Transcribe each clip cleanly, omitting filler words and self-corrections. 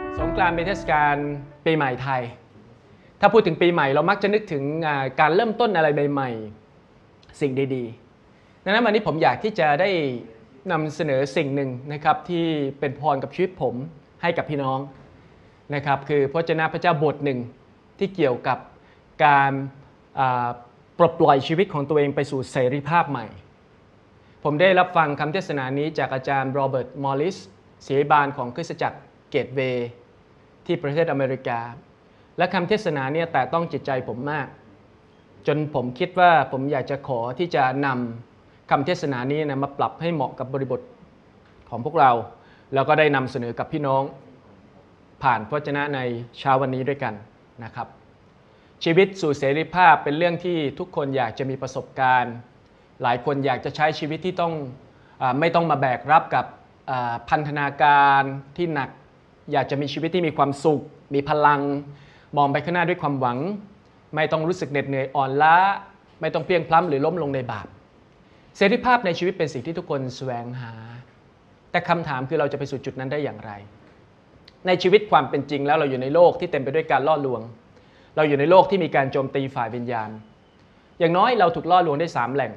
สงกรานต์เป็นเทศกาลปีใหม่ไทยถ้าพูดถึงปีใหม่เรามักจะนึกถึงการเริ่มต้นอะไรใหม่ๆสิ่งดีๆดังนั้นวันนี้ผมอยากที่จะได้นำเสนอสิ่งหนึ่งนะครับที่เป็นพรกับชีวิตผมให้กับพี่น้องนะครับคือพระเจ้าพระเจ้าบทหนึ่งที่เกี่ยวกับการปลดปล่อยชีวิตของตัวเองไปสู่เสรีภาพใหม่ผมได้รับฟังคำเทศนานี้จากอาจารย์โรเบิร์ตมอริสศิริบาลของคริสตจักรเกตเวย์ที่ประเทศอเมริกาและคำเทศนาเนี่ยแตะต้องจิตใจผมมากจนผมคิดว่าผมอยากจะขอที่จะนำคำเทศนานี้นะมาปรับให้เหมาะกับบริบทของพวกเราแล้วก็ได้นำเสนอกับพี่น้องผ่านพระวจนะในเช้าวันนี้ด้วยกันนะครับชีวิตสู่เสรีภาพเป็นเรื่องที่ทุกคนอยากจะมีประสบการณ์หลายคนอยากจะใช้ชีวิตที่ไม่ต้องมาแบกรับกับพันธนาการที่หนักอยากจะมีชีวิตที่มีความสุขมีพลังมองไปข้างหน้าด้วยความหวังไม่ต้องรู้สึกเหน็ดเหนื่อยอ่อนล้าไม่ต้องเพลียงพล้ำหรือล้มลงในบาปเสรีภาพในชีวิตเป็นสิ่งที่ทุกคนแสวงหาแต่คำถามคือเราจะไปสู่จุดนั้นได้อย่างไรในชีวิตความเป็นจริงแล้วเราอยู่ในโลกที่เต็มไปด้วยการล่อลวงเราอยู่ในโลกที่มีการโจมตีฝ่ายวิญญาณอย่างน้อยเราถูกล่อลวงได้3แหล่ง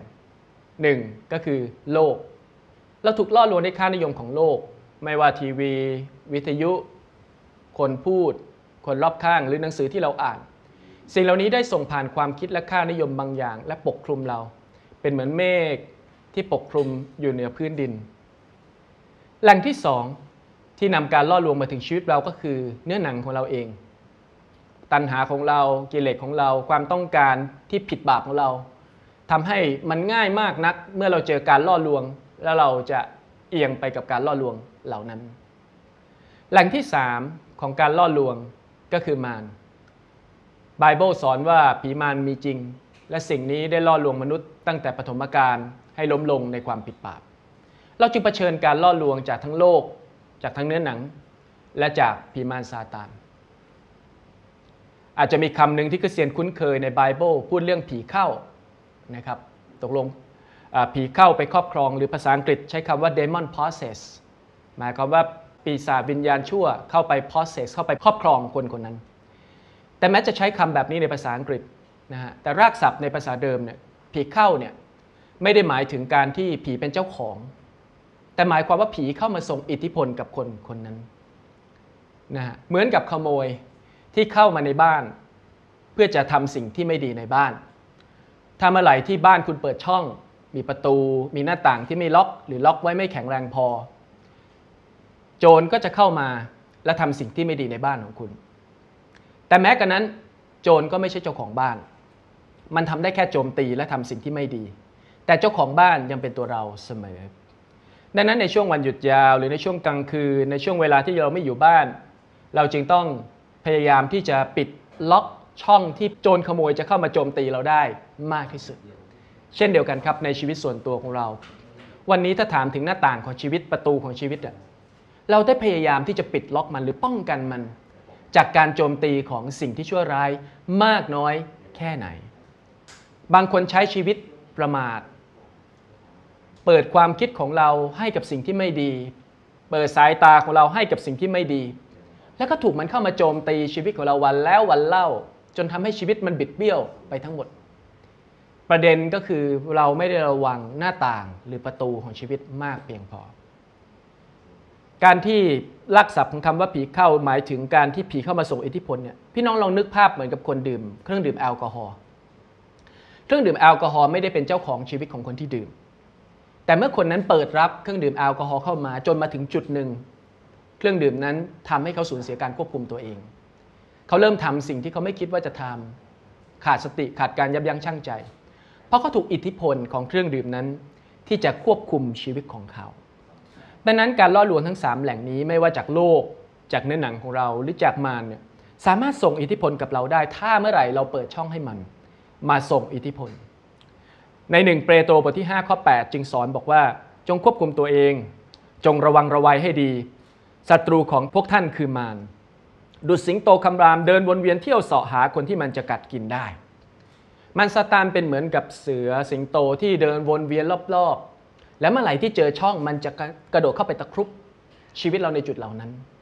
1ก็คือโลกเราถูกล่อลวงด้วยค่านิยมของโลกไม่ว่าทีวีวิทยุคนพูดคนรอบข้างหรือหนังสือที่เราอ่านสิ่งเหล่านี้ได้ส่งผ่านความคิดและค่านิยมบางอย่างและปกคลุมเราเป็นเหมือนเมฆที่ปกคลุมอยู่เหนือพื้นดินแหล่งที่2ที่นำการล่อลวงมาถึงชีวิตเราก็คือเนื้อหนังของเราเองตัณหาของเรากิเลสของเราความต้องการที่ผิดบาปของเราทำให้มันง่ายมากนักเมื่อเราเจอการล่อลวงแล้วเราจะเอียงไปกับการล่อลวงเหล่านั้นแหล่งที่3ของการล่อลวงก็คือมารไบเบิลสอนว่าผีมารมีจริงและสิ่งนี้ได้ล่อลวงมนุษย์ตั้งแต่ปฐมกาลให้ล้มลงในความผิดบาปเราจึงเผชิญการล่อลวงจากทั้งโลกจากทั้งเนื้อหนังและจากผีมารซาตานอาจจะมีคำหนึ่งที่คริสเตียนคุ้นเคยในไบเบิลพูดเรื่องผีเข้านะครับตกลงผีเข้าไปครอบครองหรือภาษาอังกฤษใช้คำว่า demon possess หมายความว่าปีศาจวิญญาณชั่วเข้าไป possess เข้าไปครอบครองคนคนนั้นแต่แม้จะใช้คำแบบนี้ในภาษาอังกฤษนะฮะแต่รากศัพท์ในภาษาเดิมเนี่ยผีเข้าเนี่ยไม่ได้หมายถึงการที่ผีเป็นเจ้าของแต่หมายความว่าผีเข้ามาส่งอิทธิพลกับคนคนนั้นนะฮะเหมือนกับขโมยที่เข้ามาในบ้านเพื่อจะทำสิ่งที่ไม่ดีในบ้านถ้าเมื่อไหร่ที่บ้านคุณเปิดช่องมีประตูมีหน้าต่างที่ไม่ล็อกหรือล็อกไว้ไม่แข็งแรงพอโจรก็จะเข้ามาและทำสิ่งที่ไม่ดีในบ้านของคุณแต่แม้กระนั้นโจรก็ไม่ใช่เจ้าของบ้านมันทำได้แค่โจมตีและทำสิ่งที่ไม่ดีแต่เจ้าของบ้านยังเป็นตัวเราเสมอดังนั้นในช่วงวันหยุดยาวหรือในช่วงกลางคืนในช่วงเวลาที่เราไม่อยู่บ้านเราจึงต้องพยายามที่จะปิดล็อกช่องที่โจรขโมยจะเข้ามาโจมตีเราได้มากที่สุดเช่นเดียวกันครับในชีวิตส่วนตัวของเราวันนี้ถ้าถามถึงหน้าต่างของชีวิตประตูของชีวิตเราได้พยายามที่จะปิดล็อกมันหรือป้องกันมันจากการโจมตีของสิ่งที่ชั่วร้ายมากน้อยแค่ไหนบางคนใช้ชีวิตประมาทเปิดความคิดของเราให้กับสิ่งที่ไม่ดีเปิดสายตาของเราให้กับสิ่งที่ไม่ดีแล้วก็ถูกมันเข้ามาโจมตีชีวิตของเราวันแล้ววันเล่าจนทำให้ชีวิตมันบิดเบี้ยวไปทั้งหมดประเด็นก็คือเราไม่ได้ระวังหน้าต่างหรือประตูของชีวิตมากเพียงพอการที่ลักษณะของคำว่าผีเข้าหมายถึงการที่ผีเข้ามาส่งอิทธิพลเนี่ยพี่น้องลองนึกภาพเหมือนกับคนดื่มเครื่องดื่มแอลกอฮอล์เครื่องดื่มแอลกอฮอล์ไม่ได้เป็นเจ้าของชีวิตของคนที่ดื่มแต่เมื่อคนนั้นเปิดรับเครื่องดื่มแอลกอฮอล์เข้ามาจนมาถึงจุดหนึ่งเครื่องดื่มนั้นทำให้เขาสูญเสียการควบคุมตัวเองเขาเริ่มทำสิ่งที่เขาไม่คิดว่าจะทำขาดสติขาดการยับยั้งชั่งใจเพราะเขาถูกอิทธิพลของเครื่องดื่มนั้นที่จะควบคุมชีวิตของเขาดังนั้นการล่อลวงทั้ง3แหล่งนี้ไม่ว่าจากโลกจากเนื้อหนังของเราหรือจากมารเนี่ยสามารถส่งอิทธิพลกับเราได้ถ้าเมื่อไหร่เราเปิดช่องให้มันมาส่งอิทธิพลใน1เปโตรบทที่5ข้อ8จึงสอนบอกว่าจงควบคุมตัวเองจงระวังระวัยให้ดีศัตรูของพวกท่านคือมารดุจสิงโตคำรามเดินวนเวียนเที่ยวเสาะหาคนที่มันจะกัดกินได้มันซาตานเป็นเหมือนกับเสือสิงโตที่เดินวนเวียนรอบๆและเมื่อไหร่ที่เจอช่องมันจะกระโดดเข้าไปตะครุบชีวิตเราในจุดเหล่านั้น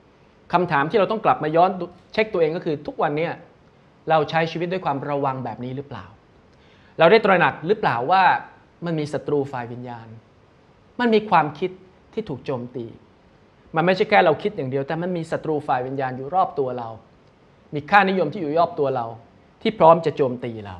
คำถามที่เราต้องกลับมาย้อนเช็คตัวเองก็คือทุกวันนี้เราใช้ชีวิตด้วยความระวังแบบนี้หรือเปล่าเราได้ตระหนักหรือเปล่าว่ามันมีศัตรูฝ่ายวิญญาณมันมีความคิดที่ถูกโจมตีมันไม่ใช่แค่เราคิดอย่างเดียวแต่มันมีศัตรูฝ่ายวิญญาณอยู่รอบตัวเรามีค่านิยมที่อยู่รอบตัวเราที่พร้อมจะโจมตีเรา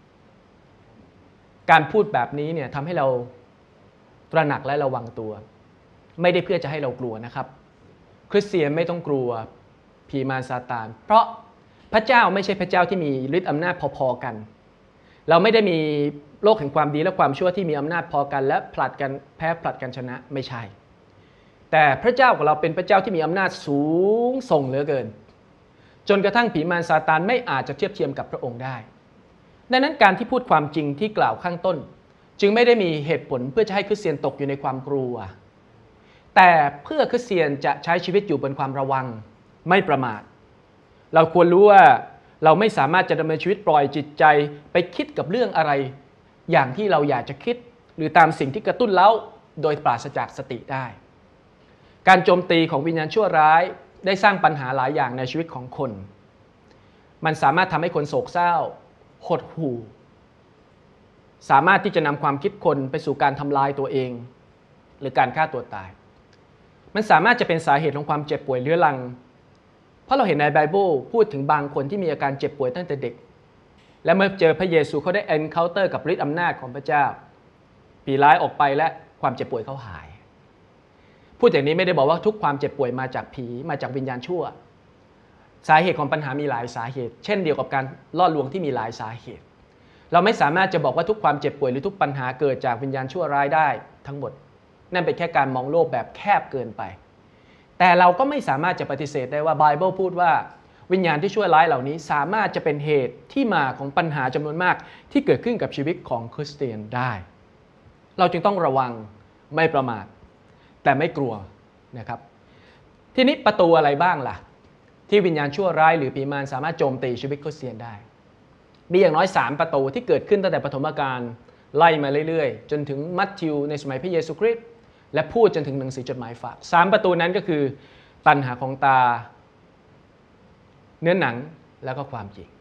การพูดแบบนี้เนี่ยทำให้เราตระหนักและระวังตัวไม่ได้เพื่อจะให้เรากลัวนะครับคริสเตียนไม่ต้องกลัวผีมารซาตานเพราะพระเจ้าไม่ใช่พระเจ้าที่มีฤทธิ์อำนาจพอๆกันเราไม่ได้มีโลกแห่งความดีและความชั่วที่มีอำนาจพอกันและผลัดกันแพ้ผลัดกันชนะไม่ใช่แต่พระเจ้าของเราเป็นพระเจ้าที่มีอำนาจสูงส่งเหลือเกินจนกระทั่งผีมารซาตานไม่อาจจะเทียบเทียมกับพระองค์ได้ดังนั้นการที่พูดความจริงที่กล่าวข้างต้นจึงไม่ได้มีเหตุผลเพื่อจะให้คริสเตียนตกอยู่ในความกลัวแต่เพื่อคริสเตียนจะใช้ชีวิตอยู่บนความระวังไม่ประมาทเราควรรู้ว่าเราไม่สามารถจะดำเนินชีวิตปล่อยจิตใจไปคิดกับเรื่องอะไรอย่างที่เราอยากจะคิดหรือตามสิ่งที่กระตุ้นเร้าโดยปราศจากสติได้การโจมตีของวิญญาณชั่วร้ายได้สร้างปัญหาหลายอย่างในชีวิตของคนมันสามารถทำให้คนโศกเศร้าหดหู่สามารถที่จะนำความคิดคนไปสู่การทำลายตัวเองหรือการฆ่าตัวตายมันสามารถจะเป็นสาเหตุของความเจ็บป่วยเรื้อรังเพราะเราเห็นในไบเบิลพูดถึงบางคนที่มีอาการเจ็บป่วยตั้งแต่เด็กและเมื่อเจอพระเยซูเขาได้ encounter กับฤทธิ์อำนาจของพระเจ้าผีร้ายออกไปและความเจ็บป่วยเขาหายพูดอย่างนี้ไม่ได้บอกว่าทุกความเจ็บป่วยมาจากผีมาจากวิญญาณชั่วสาเหตุของปัญหามีหลายสาเหตุเช่นเดียวกับการล่อลวงที่มีหลายสาเหตุเราไม่สามารถจะบอกว่าทุกความเจ็บป่วยหรือทุกปัญหาเกิดจากวิญญาณชั่วร้ายได้ทั้งหมดนั่นเป็นแค่การมองโลกแบบแคบเกินไปแต่เราก็ไม่สามารถจะปฏิเสธได้ว่าไบเบิลพูดว่าวิญญาณที่ชั่วร้ายเหล่านี้สามารถจะเป็นเหตุที่มาของปัญหาจำนวนมากที่เกิดขึ้นกับชีวิตของคริสเตียนได้เราจึงต้องระวังไม่ประมาทแต่ไม่กลัวนะครับทีนี้ประตูอะไรบ้างล่ะที่วิญญาณชั่วร้ายหรือผีมารสามารถโจมตีชีวิตคริสเตียนได้มีอย่างน้อย3ประตูที่เกิดขึ้นตั้งแต่ปฐมกาลไล่มาเรื่อยๆจนถึงมัทธิวในสมัยพระเยซูคริสต์และพูดจนถึงหนังสือจดหมายฝาก3ประตูนั้นก็คือตัณหาของตาเนื้อหนังแล้วก็ความจริง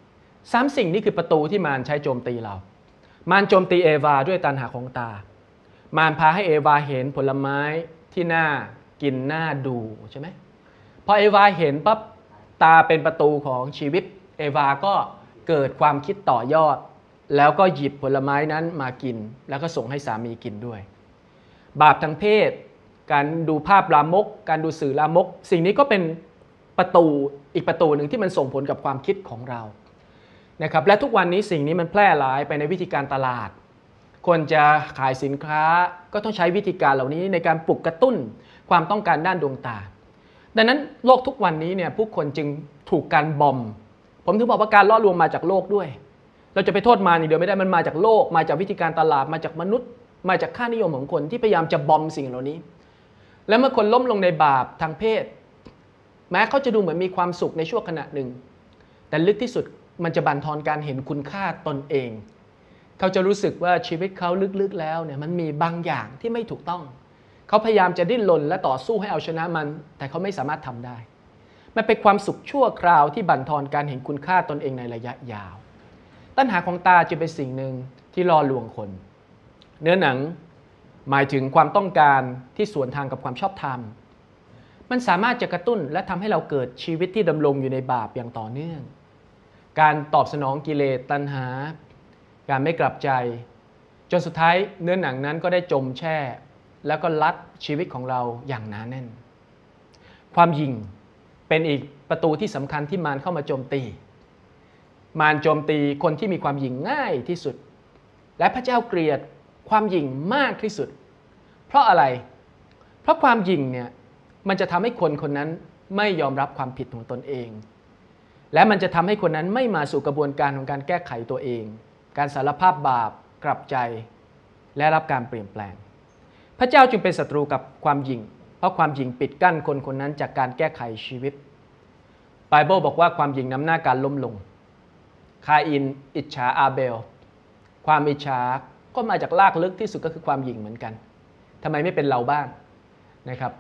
3สิ่งนี้คือประตูที่มารใช้โจมตีเรามารโจมตีเอวาด้วยตัณหาของตามารพาให้เอวาเห็นผลไม้ที่น่ากินน่าดูใช่ไหมพอเอวาเห็นปั๊บตาเป็นประตูของชีวิตเอวาก็เกิดความคิดต่อยอดแล้วก็หยิบผลไม้นั้นมากินแล้วก็ส่งให้สามีกินด้วยบาปทางเพศการดูภาพลามกการดูสื่อลามกสิ่งนี้ก็เป็นประตูอีกประตูหนึ่งที่มันส่งผลกับความคิดของเรานะครับและทุกวันนี้สิ่งนี้มันแพร่หลายไปในวิธีการตลาดคนจะขายสินค้าก็ต้องใช้วิธีการเหล่านี้ในการปลุกกระตุ้นความต้องการด้านดวงตาดังนั้นโลกทุกวันนี้เนี่ยผู้คนจึงถูกการบอมผมถึงบอกว่าการล่อลวงมาจากโลกด้วยเราจะไปโทษมารอย่างเดียวไม่ได้มันมาจากโลกมาจากวิธีการตลาดมาจากมนุษย์มาจากค่านิยมของคนที่พยายามจะบอมสิ่งเหล่านี้และเมื่อคนล้มลงในบาปทางเพศแม้เขาจะดูเหมือนมีความสุขในชั่วขณะหนึ่งแต่ลึกที่สุดมันจะบั่นทอนการเห็นคุณค่าตนเองเขาจะรู้สึกว่าชีวิตเขาลึกๆแล้วเนี่ยมันมีบางอย่างที่ไม่ถูกต้องเขาพยายามจะดิ้นรนและต่อสู้ให้เอาชนะมันแต่เขาไม่สามารถทำได้มันเป็นความสุขชั่วคราวที่บั่นทอนการเห็นคุณค่าตนเองในระยะยาวตัณหาของตาจะเป็นสิ่งหนึ่งที่ล่อลวงคนเนื้อหนังหมายถึงความต้องการที่สวนทางกับความชอบธรรมมันสามารถจะกระตุ้นและทำให้เราเกิดชีวิตที่ดำรงอยู่ในบาปอย่างต่อเนื่องการตอบสนองกิเลสตัณหาการไม่กลับใจจนสุดท้ายเนื้อหนังนั้นก็ได้จมแช่แล้วก็ลัดชีวิตของเราอย่างหนาแน่นความหยิ่งเป็นอีกประตูที่สำคัญที่มารเข้ามาโจมตีมารโจมตีคนที่มีความหยิ่งง่ายที่สุดและพระเจ้าเกลียดความหยิ่งมากที่สุดเพราะอะไรเพราะความหยิ่งเนี่ยมันจะทำให้คนคนนั้นไม่ยอมรับความผิดของตนเองและมันจะทำให้คนนั้นไม่มาสู่กระบวนการของการแก้ไขตัวเองการสารภาพบาปกลับใจและรับการเปลี่ยนแปลงพระเจ้าจึงเป็นศัตรูกับความหยิ่งเพราะความหยิ่งปิดกั้นคนคนนั้นจากการแก้ไขชีวิตไบเบิลบอกว่าความหยิ่งนำหน้าการล้มลงคาอินอิจฉาอาเบลความอิจฉาก็มาจากรากลึกที่สุดก็คือความหยิ่งเหมือนกันทำไมไม่เป็นเราบ้างนะครับ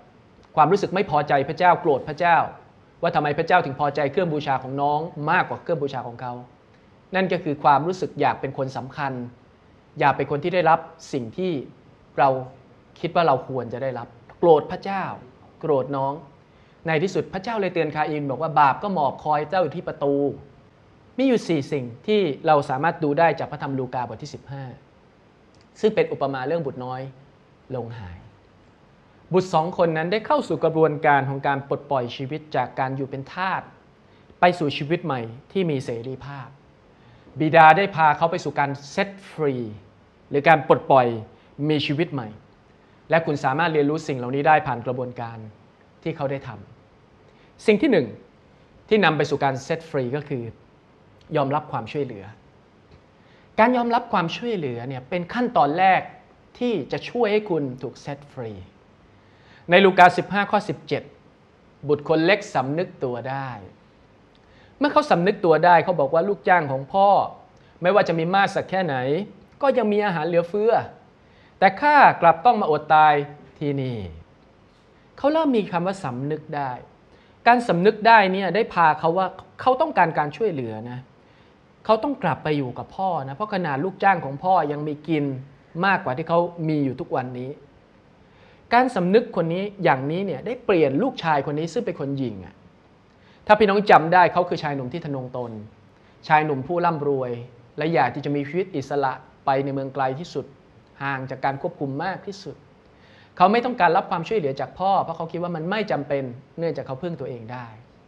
ความรู้สึกไม่พอใจพระเจ้าโกรธพระเจ้าว่าทำไมพระเจ้าถึงพอใจเครื่องบูชาของน้องมากกว่าเครื่องบูชาของเขานั่นก็คือความรู้สึกอยากเป็นคนสำคัญอยากเป็นคนที่ได้รับสิ่งที่เราคิดว่าเราควรจะได้รับโกรธพระเจ้าโกรธน้องในที่สุดพระเจ้าเลยเตือนคาอินบอกว่าบาปก็หมอบคอยเจ้าอยู่ที่ประตูมีอยู่4 สิ่งที่เราสามารถดูได้จากพระธรรมลูกาบทที่15ซึ่งเป็นอุปมาเรื่องบุตรน้อยลงหายบุตร2 คนนั้นได้เข้าสู่กระบวนการของการปลดปล่อยชีวิตจากการอยู่เป็นทาสไปสู่ชีวิตใหม่ที่มีเสรีภาพบิดาได้พาเขาไปสู่การเซตฟรีหรือการปลดปล่อยมีชีวิตใหม่และคุณสามารถเรียนรู้สิ่งเหล่านี้ได้ผ่านกระบวนการที่เขาได้ทำสิ่งที่1ที่นำไปสู่การเซตฟรีก็คือยอมรับความช่วยเหลือการยอมรับความช่วยเหลือเนี่ยเป็นขั้นตอนแรกที่จะช่วยให้คุณถูกเซตฟรีในลูกา 15 ข้อ 17 บุตรคนเล็กสำนึกตัวได้เมื่อเขาสำนึกตัวได้เขาบอกว่าลูกจ้างของพ่อไม่ว่าจะมีมากสักแค่ไหนก็ยังมีอาหารเหลือเฟือแต่ข้ากลับต้องมาอดตายที่นี่เขาเริ่มมีคำว่าสำนึกได้การสำนึกได้เนี่ยได้พาเขาว่าเขาต้องการการช่วยเหลือนะเขาต้องกลับไปอยู่กับพ่อนะเพราะขนาดลูกจ้างของพ่อยังมีกินมากกว่าที่เขามีอยู่ทุกวันนี้การสำนึกคนนี้อย่างนี้เนี่ยได้เปลี่ยนลูกชายคนนี้ซึ่งเป็นคนหญิงถ้าพี่น้องจำได้เขาคือชายหนุ่มที่ทะนงตนชายหนุ่มผู้ร่ำรวยและอยากที่จะมีชีวิตอิสระไปในเมืองไกลที่สุดห่างจากการควบคุมมากที่สุดเขาไม่ต้องการรับความช่วยเหลือจากพ่อเพราะเขาคิดว่ามันไม่จำเป็นเนื่องจากเขาพึ่งตัวเองได้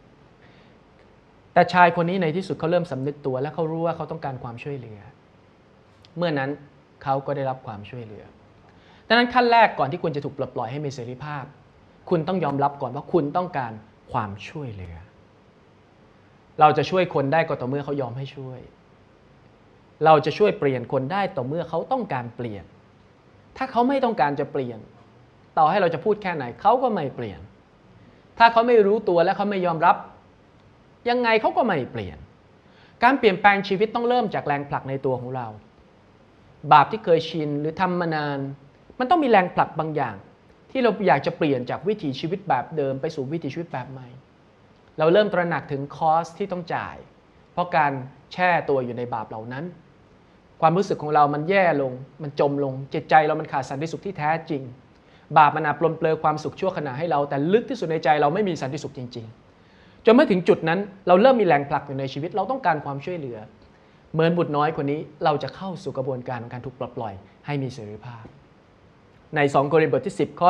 แต่ชายคนนี้ในที่สุดเขาเริ่มสำนึกตัวและเขารู้ว่าเขาต้องการความช่วยเหลือเมื่อนั้นเขาก็ได้รับความช่วยเหลือดังนั้นขั้นแรกก่อนที่คุณจะถูกปลดปล่อยให้มีเสรีภาพคุณต้องยอมรับก่อนว่าคุณต้องการความช่วยเหลือเราจะช่วยคนได้ก็ต่อเมื่อเขายอมให้ช่วยเราจะช่วยเปลี่ยนคนได้ต่อเมื่อเขาต้องการเปลี่ยนถ้าเขาไม่ต้องการจะเปลี่ยนต่อให้เราจะพูดแค่ไหนเขาก็ไม่เปลี่ยนถ้าเขาไม่รู้ตัวและเขาไม่ยอมรับยังไงเขาก็ไม่เปลี่ยนการเปลี่ยนแปลงชีวิตต้องเริ่มจากแรงผลักในตัวของเราบาปที่เคยชินหรือทำมานานมันต้องมีแรงผลักบางอย่างที่เราอยากจะเปลี่ยนจากวิถีชีวิตแบบเดิมไปสู่วิถีชีวิตแบบใหม่เราเริ่มตระหนักถึงคอสที่ต้องจ่ายเพราะการแช่ตัวอยู่ในบาปเหล่านั้นความรู้สึกของเรามันแย่ลงมันจมลงจิตใจเรามันขาดสันติสุขที่แท้จริงบาปมันอาจปลนเปลือยความสุขชั่วขณะให้เราแต่ลึกที่สุดในใจเราไม่มีสันติสุขจริงๆจนเมื่อถึงจุดนั้นเราเริ่มมีแรงผลักอยู่ในชีวิตเราต้องการความช่วยเหลือเหมือนบุตรน้อยคนนี้เราจะเข้าสู่กระบวนการของการถูกปลดปล่อยให้มีเสรีภาพใน2 โครินธ์บทที่10 ข้อ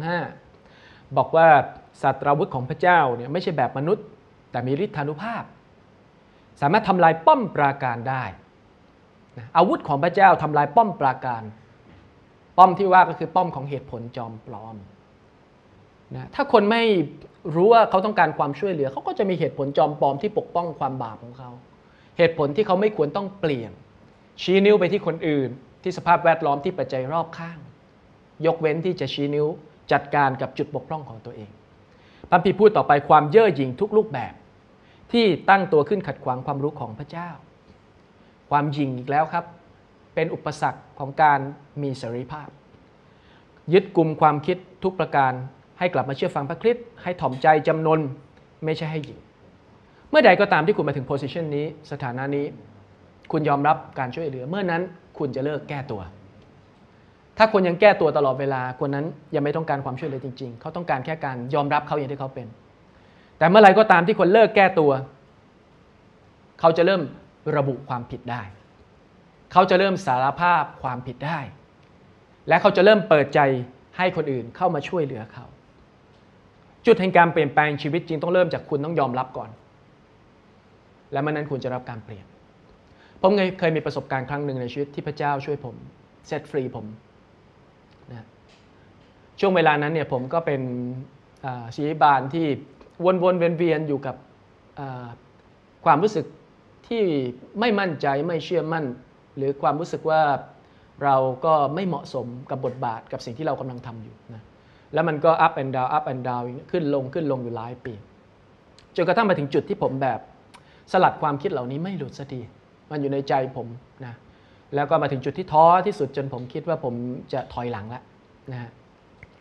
4-5 บอกว่าศาสตราวุธของพระเจ้าเนี่ยไม่ใช่แบบมนุษย์แต่มีฤทธานุภาพสามารถทำลายป้อมปราการได้อาวุธของพระเจ้าทำลายป้อมปราการป้อมที่ว่าก็คือป้อมของเหตุผลจอมปลอมนะถ้าคนไม่รู้ว่าเขาต้องการความช่วยเหลือเขาก็จะมีเหตุผลจอมปลอมที่ปกป้องความบาปของเขาเหตุผลที่เขาไม่ควรต้องเปลี่ยนชี้นิ้วไปที่คนอื่นที่สภาพแวดล้อมที่ปัจจัยรอบข้างยกเว้นที่จะชี้นิ้วจัดการกับจุดบกพร่องของตัวเองพระคัมภีร์พูดต่อไปความเย่อหยิ่งทุกรูปแบบที่ตั้งตัวขึ้นขัดขวางความรู้ของพระเจ้าความหยิ่งอีกแล้วครับเป็นอุปสรรคของการมีเสรีภาพยึดกลุ่มความคิดทุกประการให้กลับมาเชื่อฟังพระคริสต์ให้ถ่อมใจจำนนไม่ใช่ให้หยิ่งเมื่อใดก็ตามที่คุณมาถึงโพสิชันนี้สถานะนี้คุณยอมรับการช่วยเหลือเมื่อนั้นคุณจะเลิกแก้ตัวถ้าคนยังแก้ตัวตลอดเวลาคนนั้นยังไม่ต้องการความช่วยเหลือจริงๆเขาต้องการแค่การยอมรับเขาอย่างที่เขาเป็นแต่เมื่อไรก็ตามที่คนเลิกแก้ตัวเขาจะเริ่มระบุความผิดได้เขาจะเริ่มสารภาพความผิดได้และเขาจะเริ่มเปิดใจให้คนอื่นเข้ามาช่วยเหลือเขาจุดแห่งการเปลี่ยนแปลงชีวิตจริงต้องเริ่มจากคุณต้องยอมรับก่อนและเมื่อนั้นคุณจะรับการเปลี่ยนผมเคยมีประสบการณ์ครั้งหนึ่งในชีวิตที่พระเจ้าช่วยผมเซตฟรีผมนะช่วงเวลานั้นเนี่ยผมก็เป็นศิริบาลที่วนๆเวียนๆอยู่กับความรู้สึกที่ไม่มั่นใจไม่เชื่อมั่นหรือความรู้สึกว่าเราก็ไม่เหมาะสมกับบทบาทกับสิ่งที่เรากำลังทำอยู่นะแล้วมันก็ up and down ขึ้นลงอยู่หลายปีจนกระทั่งมาถึงจุดที่ผมแบบสลัดความคิดเหล่านี้ไม่หลุดสักทีมันอยู่ในใจผมนะแล้วก็มาถึงจุดที่ท้อที่สุดจนผมคิดว่าผมจะถอยหลังแล้วนะฮะ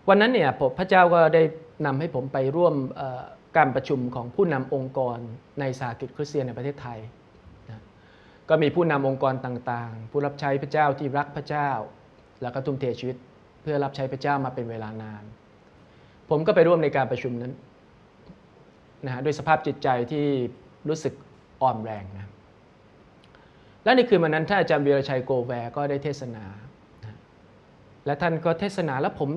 วันนั้นเนี่ยพระเจ้าก็ได้นำให้ผมไปร่วมการประชุมของผู้นำองค์กรในสหกิจคริสเตียนในประเทศไทยนะก็มีผู้นำองค์กรต่างๆผู้รับใช้พระเจ้าที่รักพระเจ้าแล้วก็ทุ่มเทชีวิตเพื่อรับใช้พระเจ้ามาเป็นเวลานานผมก็ไปร่วมในการประชุมนั้นนะฮะด้วยสภาพจิตใจที่รู้สึกอ่อนแรงนะและในคืนวันนั้นท่านอาจารย์วีรชัยโกแวร์ก็ได้เทศนานะและท่านก็เทศนาแล้วผม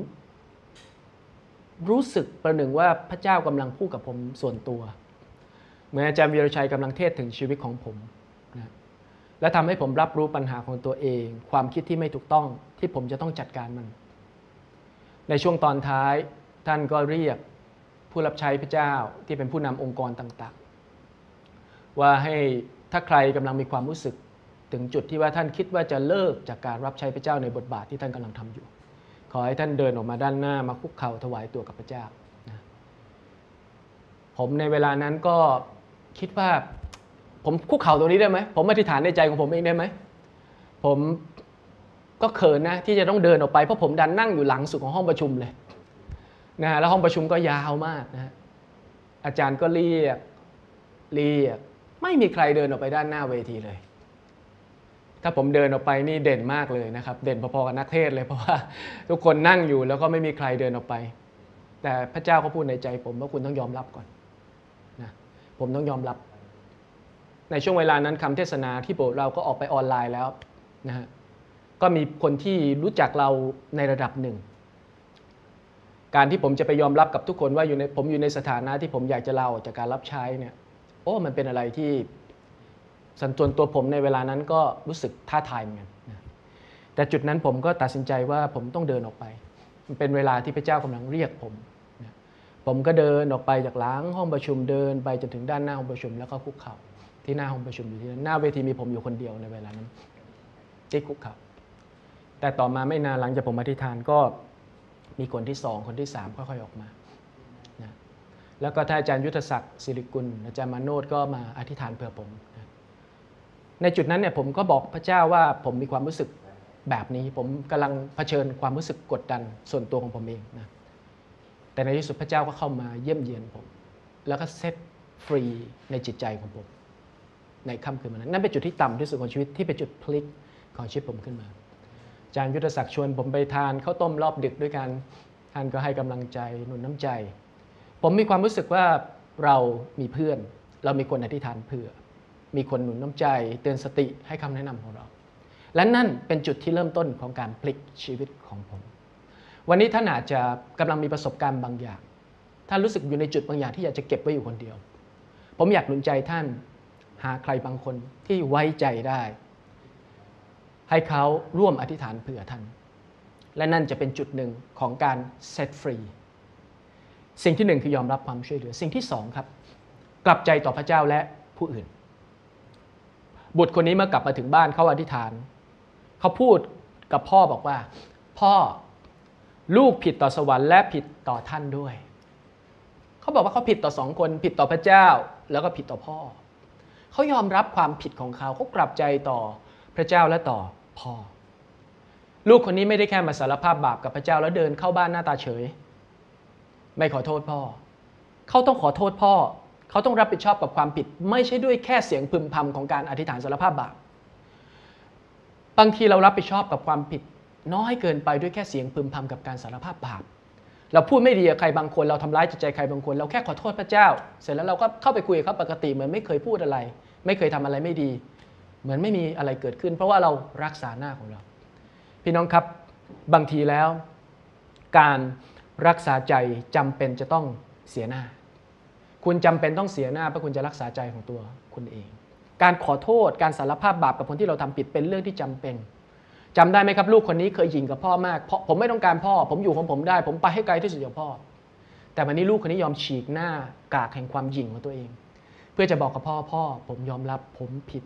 รู้สึกประหนึ่งว่าพระเจ้ากำลังพูดกับผมส่วนตัวเหมือนอาจารย์วีรชัยกำลังเทศถึงชีวิตของผมนะและทำให้ผมรับรู้ปัญหาของตัวเองความคิดที่ไม่ถูกต้องที่ผมจะต้องจัดการมันในช่วงตอนท้ายท่านก็เรียกผู้รับใช้พระเจ้าที่เป็นผู้นำองค์กรต่างๆว่าให้ถ้าใครกำลังมีความรู้สึกถึงจุดที่ว่าท่านคิดว่าจะเลิกจากการรับใช้พระเจ้าในบทบาทที่ท่านกำลังทำอยู่ขอให้ท่านเดินออกมาด้านหน้ามาคุกเข่าถวายตัวกับพระเจ้านะผมในเวลานั้นก็คิดว่าผมคุกเข่าตรงนี้ได้ไหมผมอธิษฐานในใจของผมเองได้ไหมผมก็เขินนะที่จะต้องเดินออกไปเพราะผมดันนั่งอยู่หลังสุดของห้องประชุมเลยนะแล้วห้องประชุมก็ยาวมากนะอาจารย์ก็เรียกไม่มีใครเดินออกไปด้านหน้าเวทีเลยถ้าผมเดินออกไปนี่เด่นมากเลยนะครับเด่นพอๆกับนักเทศเลยเพราะว่าทุกคนนั่งอยู่แล้วก็ไม่มีใครเดินออกไปแต่พระเจ้าก็พูดในใจผมว่าคุณต้องยอมรับก่อนนะผมต้องยอมรับในช่วงเวลานั้นคำเทศนาที่โบสถ์เราก็ออกไปออนไลน์แล้วนะฮะก็มีคนที่รู้จักเราในระดับหนึ่งการที่ผมจะไปยอมรับกับทุกคนว่าผมอยู่ในสถานะที่ผมอยากจะลาออกจากการรับใช้เนี่ยมันเป็นอะไรที่ส่วนตัวผมในเวลานั้นก็รู้สึกท้าทายเหมือนกันนะแต่จุดนั้นผมก็ตัดสินใจว่าผมต้องเดินออกไปมันเป็นเวลาที่พระเจ้ากำลังเรียกผมนะผมก็เดินออกไปจากหลังห้องประชุมเดินไปจนถึงด้านหน้าห้องประชุมแล้วก็คุกเข่าที่หน้าห้องประชุมอยู่ที่นั่นหน้าเวทีมีผมอยู่คนเดียวในเวลานั้นที่คุกเข่าแต่ต่อมาไม่นานหลังจากผมอธิษฐานก็มีคนที่2คนที่3ค่อยๆออกมานะแล้วก็ท่านอาจารย์ยุทธศักดิ์ศิริกุลอาจารย์มาโนดก็มาอธิษฐานเผื่อผมนะในจุดนั้นเนี่ยผมก็บอกพระเจ้าว่าผมมีความรู้สึกแบบนี้ผมกำลังเผชิญความรู้สึกกดดันส่วนตัวของผมเองนะแต่ในที่สุดพระเจ้าก็เข้ามาเยี่ยมเยียนผมแล้วก็เซตฟรีในจิตใจของผมในค่ำคืนวันนั้นนั่นเป็นจุดที่ต่ำที่สุดของชีวิตที่เป็นจุดพลิกของชีวิตผมขึ้นมาอาจารย์ยุทธศักดิ์ชวนผมไปทานข้าวต้มรอบดึกด้วยกันท่านก็ให้กำลังใจหนุนน้ำใจผมมีความรู้สึกว่าเรามีเพื่อนเรามีคนอธิษฐานเผื่อมีคนหนุนน้ำใจเตือนสติให้คำแนะนำของเราและนั่นเป็นจุดที่เริ่มต้นของการพลิกชีวิตของผมวันนี้ท่านอาจจะกำลังมีประสบการณ์บางอย่างท่านรู้สึกอยู่ในจุดบางอย่างที่อยากจะเก็บไว้อยู่คนเดียวผมอยากหนุนใจท่านหาใครบางคนที่ไว้ใจได้ให้เขาร่วมอธิษฐานเผื่อท่านและนั่นจะเป็นจุดหนึ่งของการเซตฟรีสิ่งที่1คือยอมรับความช่วยเหลือสิ่งที่2ครับกลับใจต่อพระเจ้าและผู้อื่นบุตรคนนี้เมื่อกลับมาถึงบ้านเขาอธิษฐานเขาพูดกับพ่อบอกว่าพ่อลูกผิดต่อสวรรค์และผิดต่อท่านด้วยเขาบอกว่าเขาผิดต่อ2คนผิดต่อพระเจ้าแล้วก็ผิดต่อพ่อเขายอมรับความผิดของเขากลับใจต่อพระเจ้าและต่อพ่อลูกคนนี้ไม่ได้แค่มาสารภาพบาปกับพระเจ้าแล้วเดินเข้าบ้านหน้าตาเฉยไม่ขอโทษพ่อเขาต้องขอโทษพ่อเขาต้องรับผิดชอบกับความผิดไม่ใช่ด้วยแค่เสียงพึมพำของการอธิษฐานสารภาพบาปบางทีเรารับผิดชอบกับความผิดน้อยเกินไปด้วยแค่เสียงพึมพำกับการสารภาพบาปเราพูดไม่ดีกับใครบางคนเราทำร้ายจิตใจใครบางคนเราแค่ขอโทษพระเจ้าเสร็จแล้วเราก็เข้าไปคุยกับเขาปกติเหมือนไม่เคยพูดอะไรไม่เคยทำอะไรไม่ดีเหมือนไม่มีอะไรเกิดขึ้นเพราะว่าเรารักษาหน้าของเราพี่น้องครับบางทีแล้วการรักษาใจจำเป็นจะต้องเสียหน้าคุณจำเป็นต้องเสียหน้าเพราะคุณจะรักษาใจของตัวคุณเองการขอโทษการสารภาพบาปกับคนที่เราทำผิดเป็นเรื่องที่จำเป็นจำได้ไหมครับลูกคนนี้เคยหยิ่งกับพ่อมากเพราะผมไม่ต้องการพ่อผมอยู่ของผมได้ผมไปให้ไกลที่สุดจากพ่อแต่วันนี้ลูกคนนี้ยอมฉีกหน้ากากแห่งความหยิ่งของตัวเองเพื่อจะบอกกับพ่อผมยอมรับผมผิด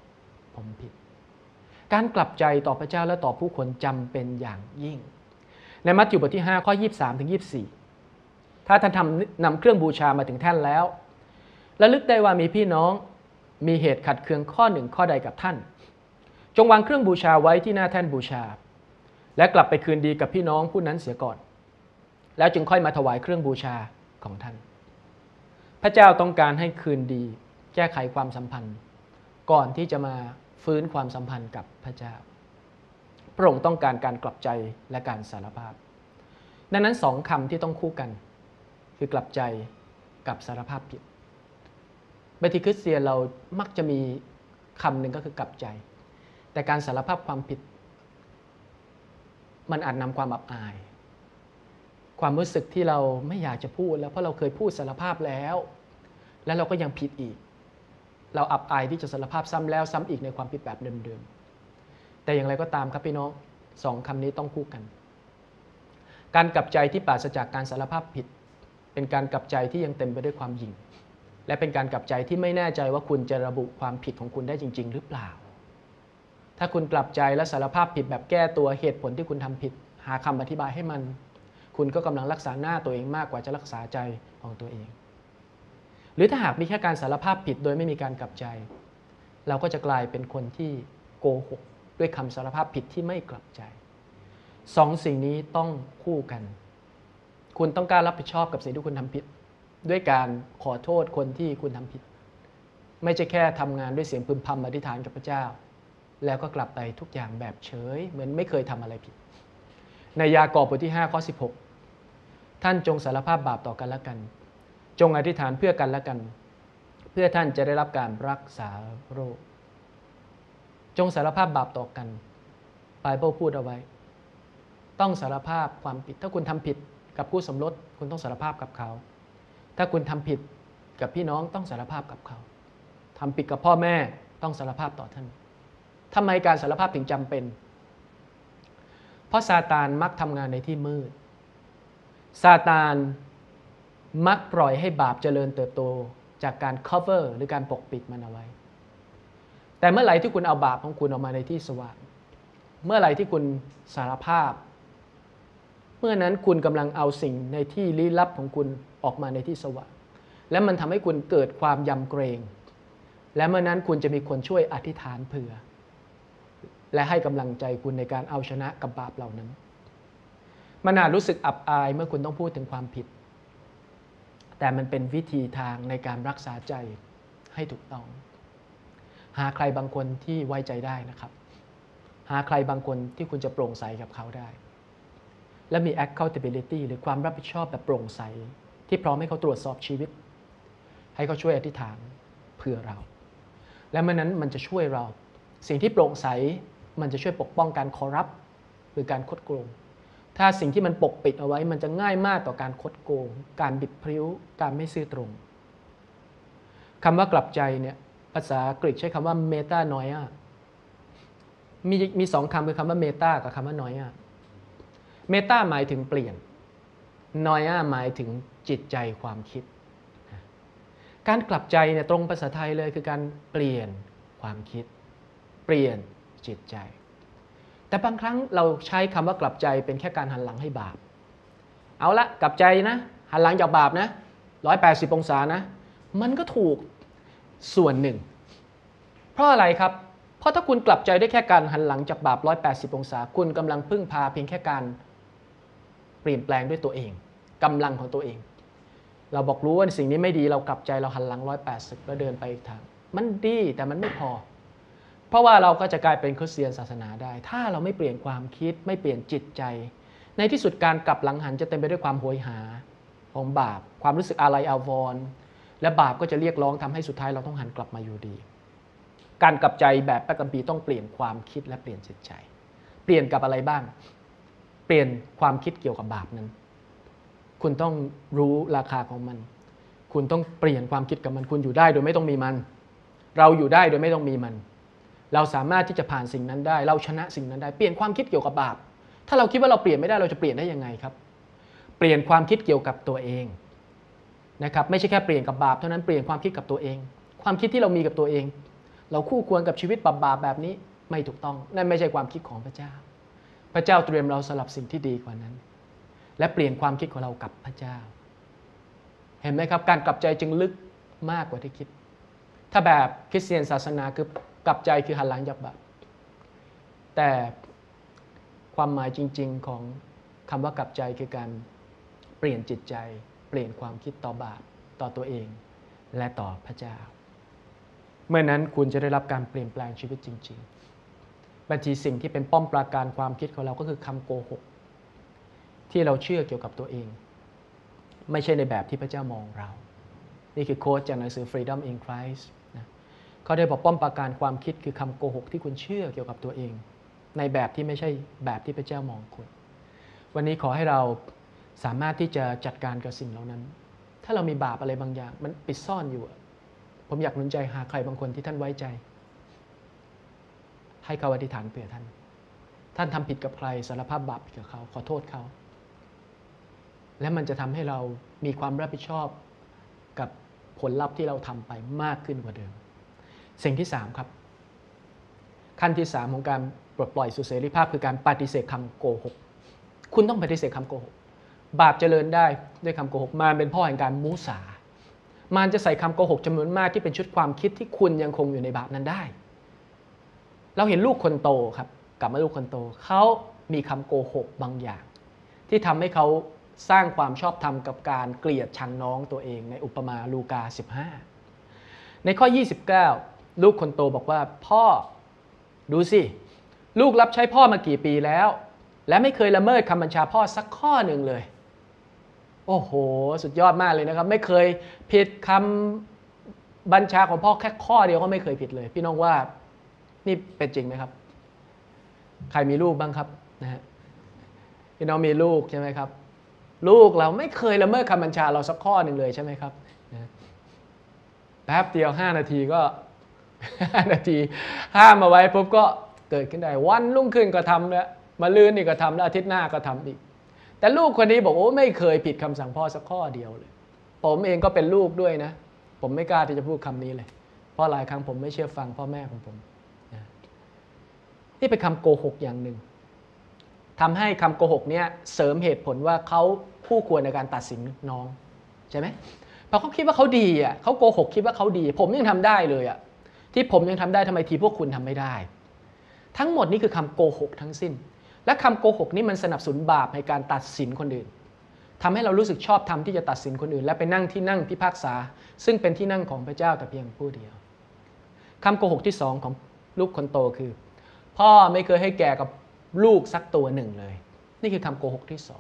การกลับใจต่อพระเจ้าและต่อผู้คนจำเป็นอย่างยิ่งในมัทธิวบทที่5ข้อ23ถึง24ถ้าท่านนำเครื่องบูชามาถึงแท่นแล้วระลึกได้ว่ามีพี่น้องมีเหตุขัดเคืองข้อหนึ่งข้อใดกับท่านจงวางเครื่องบูชาไว้ที่หน้าแท่นบูชาและกลับไปคืนดีกับพี่น้องผู้นั้นเสียก่อนแล้วจึงค่อยมาถวายเครื่องบูชาของท่านพระเจ้าต้องการให้คืนดีแก้ไขความสัมพันธ์ก่อนที่จะมาฟื้นความสัมพันธ์กับพระเจ้าพระองค์ต้องการการกลับใจและการสารภาพดังนั้นสองคำที่ต้องคู่กันคือกลับใจกับสารภาพผิดในที่คริสเตียนเรามักจะมีคำหนึ่งก็คือกลับใจแต่การสารภาพความผิดมันอาจนำความอับอายความรู้สึกที่เราไม่อยากจะพูดแล้วเพราะเราเคยพูดสารภาพแล้วเราก็ยังผิดอีกเราอับอายที่จะสารภาพซ้ำแล้วซ้ำอีกในความผิดแบบเดิมๆแต่อย่างไรก็ตามครับพี่น้องสองคำนี้ต้องคู่กันการกลับใจที่ปราศจากการสารภาพผิดเป็นการกลับใจที่ยังเต็มไปด้วยความหยิ่งและเป็นการกลับใจที่ไม่แน่ใจว่าคุณจะระบุความผิดของคุณได้จริงๆหรือเปล่าถ้าคุณกลับใจและสารภาพผิดแบบแก้ตัวเหตุผลที่คุณทำผิดหาคำอธิบายให้มันคุณก็กำลังรักษาหน้าตัวเองมากกว่าจะรักษาใจของตัวเองหรือถ้าหากมีแค่การสารภาพผิดโดยไม่มีการกลับใจเราก็จะกลายเป็นคนที่โกหกด้วยคำสารภาพผิดที่ไม่กลับใจสองสิ่งนี้ต้องคู่กันคุณต้องกล้ารับผิดชอบกับสิ่งที่คุณทำผิดด้วยการขอโทษคนที่คุณทำผิดไม่ใช่แค่ทำงานด้วยเสียงพึมพำอธิษฐานกับพระเจ้าแล้วก็กลับไปทุกอย่างแบบเฉยเหมือนไม่เคยทำอะไรผิดในยากอบบทที่5ข้อ16ท่านจงสารภาพบาปต่อกันและกันจงอธิษฐานเพื่อกันและกันเพื่อท่านจะได้รับการรักษาโรคจงสารภาพบาปต่อกันไบเบิลพูดเอาไว้ต้องสารภาพความผิดถ้าคุณทำผิดกับคู่สมรสคุณต้องสารภาพกับเขาถ้าคุณทำผิดกับพี่น้องต้องสารภาพกับเขาทำผิดกับพ่อแม่ต้องสารภาพต่อท่านทำไมการสารภาพถึงจำเป็นเพราะซาตานมักทำงานในที่มืดซาตานมักปล่อยให้บาปเจริญเติบโตจากการ cover หรือการปกปิดมันเอาไว้แต่เมื่อไหร่ที่คุณเอาบาปของคุณออกมาในที่สว่างเมื่อไหร่ที่คุณสารภาพเมื่อนั้นคุณกำลังเอาสิ่งในที่ลี้ลับของคุณออกมาในที่สว่างและมันทำให้คุณเกิดความยำเกรงและเมื่อนั้นคุณจะมีคนช่วยอธิษฐานเผื่อและให้กำลังใจคุณในการเอาชนะกับบาปเหล่านั้นมันอาจรู้สึกอับอายเมื่อคุณต้องพูดถึงความผิดแต่มันเป็นวิธีทางในการรักษาใจให้ถูกต้องหาใครบางคนที่ไว้ใจได้นะครับหาใครบางคนที่คุณจะโปร่งใสกับเขาได้และมี accountability หรือความรับผิดชอบแบบโปร่งใสที่พร้อมให้เขาตรวจสอบชีวิตให้เขาช่วยอธิษฐานเพื่อเราและเมื่อนั้นมันจะช่วยเราสิ่งที่โปร่งใสมันจะช่วยปกป้องการคอร์รัปหรือการคดโกงถ้าสิ่งที่มันปกปิดเอาไว้มันจะง่ายมากต่อการคดโกงการบิดพริ้วการไม่ซื่อตรงคำว่ากลับใจเนี่ยภาษาอังกฤษใช้คำว่า metanoia มีสองคำคือคำว่า meta กับคำว่า noia meta หมายถึงเปลี่ยน noia หมายถึงจิตใจความคิดการกลับใจเนี่ยตรงภาษาไทยเลยคือการเปลี่ยนความคิดเปลี่ยนจิตใจแต่บางครั้งเราใช้คำว่ากลับใจเป็นแค่การหันหลังให้บาปเอาละกลับใจนะหันหลังจากบาปนะ180องศานะมันก็ถูกส่วนหนึ่งเพราะอะไรครับเพราะถ้าคุณกลับใจได้แค่การหันหลังจากบาป180องศาคุณกำลังพึ่งพาเพียงแค่การเปลี่ยนแปลงด้วยตัวเองกำลังของตัวเองเราบอกรู้ว่าสิ่งนี้ไม่ดีเรากลับใจเราหันหลัง180แล้วเดินไปอีกทางมันดีแต่มันไม่พอเพราะว่าเราก็จะกลายเป็นคริสเตียนศาสนาได้ถ้าเราไม่เปลี่ยนความคิดไม่เปลี่ยนจิตใจในที่สุดการกลับหลังหันจะเต็มไปด้วยความโหยหาของบาปความรู้สึกอาลัยอาวรณ์และบาปก็จะเรียกร้องทำให้สุดท้ายเราต้องหันกลับมาอยู่ดีการกลับใจแบบพระคัมภีร์ต้องเปลี่ยนความคิดและเปลี่ยนจิตใจเปลี่ยนกับอะไรบ้างเปลี่ยนความคิดเกี่ยวกับบาปนั้นคุณต้องรู้ราคาของมันคุณต้องเปลี่ยนความคิดกับมันคุณอยู่ได้โดยไม่ต้องมีมันเราอยู่ได้โดยไม่ต้องมีมันเราสามารถที่จะผ่านสิ่งนั้นได้เราชนะสิ่งนั้นได้เปลี่ยนความคิดเกี่ยวกับบาปถ้าเราคิดว่าเราเปลี่ยนไม่ได้เราจะเปลี่ยนได้ยังไงครับเปลี่ยนความคิดเกี่ยวกับตัวเองนะครับไม่ใช่แค่เปลี่ยนกับบาปเท่านั้นเปลี่ยนความคิดกับตัวเองความคิดที่เรามีกับตัวเองเราคู่ควรกับชีวิตบาปแบบนี้ไม่ถูกต้องนั่นไม่ใช่ความคิดของพระเจ้าพระเจ้าเตรียมเราสำหรับสิ่งที่ดีกว่านั้นและเปลี่ยนความคิดของเรากับพระเจ้าเห็นไหมครับการกลับใจจึงลึกมากกว่าที่คิดถ้าแบบคริสเตียนศาสนาคือกลับใจคือหันหลังจากบาปแต่ความหมายจริงๆของคำว่ากลับใจคือการเปลี่ยนจิตใจเปลี่ยนความคิดต่อบาปต่อตัวเองและต่อพระเจ้าเมื่อนั้นคุณจะได้รับการเปลี่ยนแปลงชีวิตจริงๆบางทีสิ่งที่เป็นป้อมปราการความคิดของเราก็คือคำโกหกที่เราเชื่อเกี่ยวกับตัวเองไม่ใช่ในแบบที่พระเจ้ามองเรานี่คือโค้ดจากหนังสือ Freedom in Christ นะเขาได้บอกป้อมปราการความคิดคือคำโกหกที่คุณเชื่อเกี่ยวกับตัวเองในแบบที่ไม่ใช่แบบที่พระเจ้ามองคุณวันนี้ขอให้เราสามารถที่จะจัดการกับสิ่งเหล่านั้นถ้าเรามีบาปอะไรบางอย่างมันปิดซ่อนอยู่ผมอยากหนุนใจหาใครบางคนที่ท่านไว้ใจให้เขาอธิษฐานเผื่อท่านทำผิดกับใครสารภาพบาปกับเขาขอโทษเขาและมันจะทำให้เรามีความรับผิดชอบกับผลลัพธ์ที่เราทำไปมากขึ้นกว่าเดิมสิ่งที่3ครับขั้นที่3ของการปลดปล่อยสู่เสรีภาพคือการปฏิเสธคำโกหกคุณต้องปฏิเสธคำโกหกบาปเจริญได้ด้วยคำโกหกมารเป็นพ่อแห่งการมุสามารจะใส่คำโกหกจำนวนมากที่เป็นชุดความคิดที่คุณยังคงอยู่ในบาปนั้นได้เราเห็นลูกคนโตครับกลับมาลูกคนโตเขามีคำโกหกบางอย่างที่ทำให้เขาสร้างความชอบธรรมกับการเกลียดชังน้องตัวเองในอุปมาลูกา 15ในข้อ 29ลูกคนโตบอกว่าพ่อดูสิลูกรับใช้พ่อมากี่ปีแล้วและไม่เคยละเมิดคำบัญชาพ่อสักข้อหนึ่งเลยโอ้โหสุดยอดมากเลยนะครับไม่เคยผิดคำบัญชาของพ่อแค่ข้อเดียวก็ไม่เคยผิดเลยพี่น้องว่านี่เป็นจริงไหมครับใครมีลูกบ้างครับนะฮะพี่น้องมีลูกใช่ไหมครับลูกเราไม่เคยละเมิดคำบัญชาเราสักข้อหนึ่งเลยใช่ไหมครับนะแป๊บเดียว5 นาทีก็ 5 นาทีห้ามมาไว้ปุ๊บก็เกิดขึ้นได้วันรุ่งขึ้นก็ทำแล้วมาลื้อนี่ก็ทำแล้วอาทิตย์หน้าก็ทำอีกแต่ลูกคนนี้บอกโอ้ไม่เคยผิดคำสั่งพ่อสักข้อเดียวเลยผมเองก็เป็นลูกด้วยนะผมไม่กล้าที่จะพูดคำนี้เลยเพราะหลายครั้งผมไม่เชื่อฟังพ่อแม่ของผมนะนี่เป็นคำโกหกอย่างหนึ่งทำให้คำโกหกเนี้ยเสริมเหตุผลว่าเขาคู่ควรในการตัดสินน้องใช่ไหมเพราะเขาคิดว่าเขาดีอ่ะเขาโกหกคิดว่าเขาดีผมยังทำได้เลยอ่ะที่ผมยังทำได้ทำไมทีพวกคุณทำไม่ได้ทั้งหมดนี้คือคำโกหกทั้งสิ้นและคำโกหกนี้มันสนับสนุนบาปในการตัดสินคนอื่นทำให้เรารู้สึกชอบธรรมที่จะตัดสินคนอื่นและไปนั่งที่นั่งพิพากษาซึ่งเป็นที่นั่งของพระเจ้าแต่เพียงผู้เดียวคำโกหกที่2ของลูกคนโตคือพ่อไม่เคยให้แก่กับลูกสักตัวหนึ่งเลยนี่คือคำโกหกที่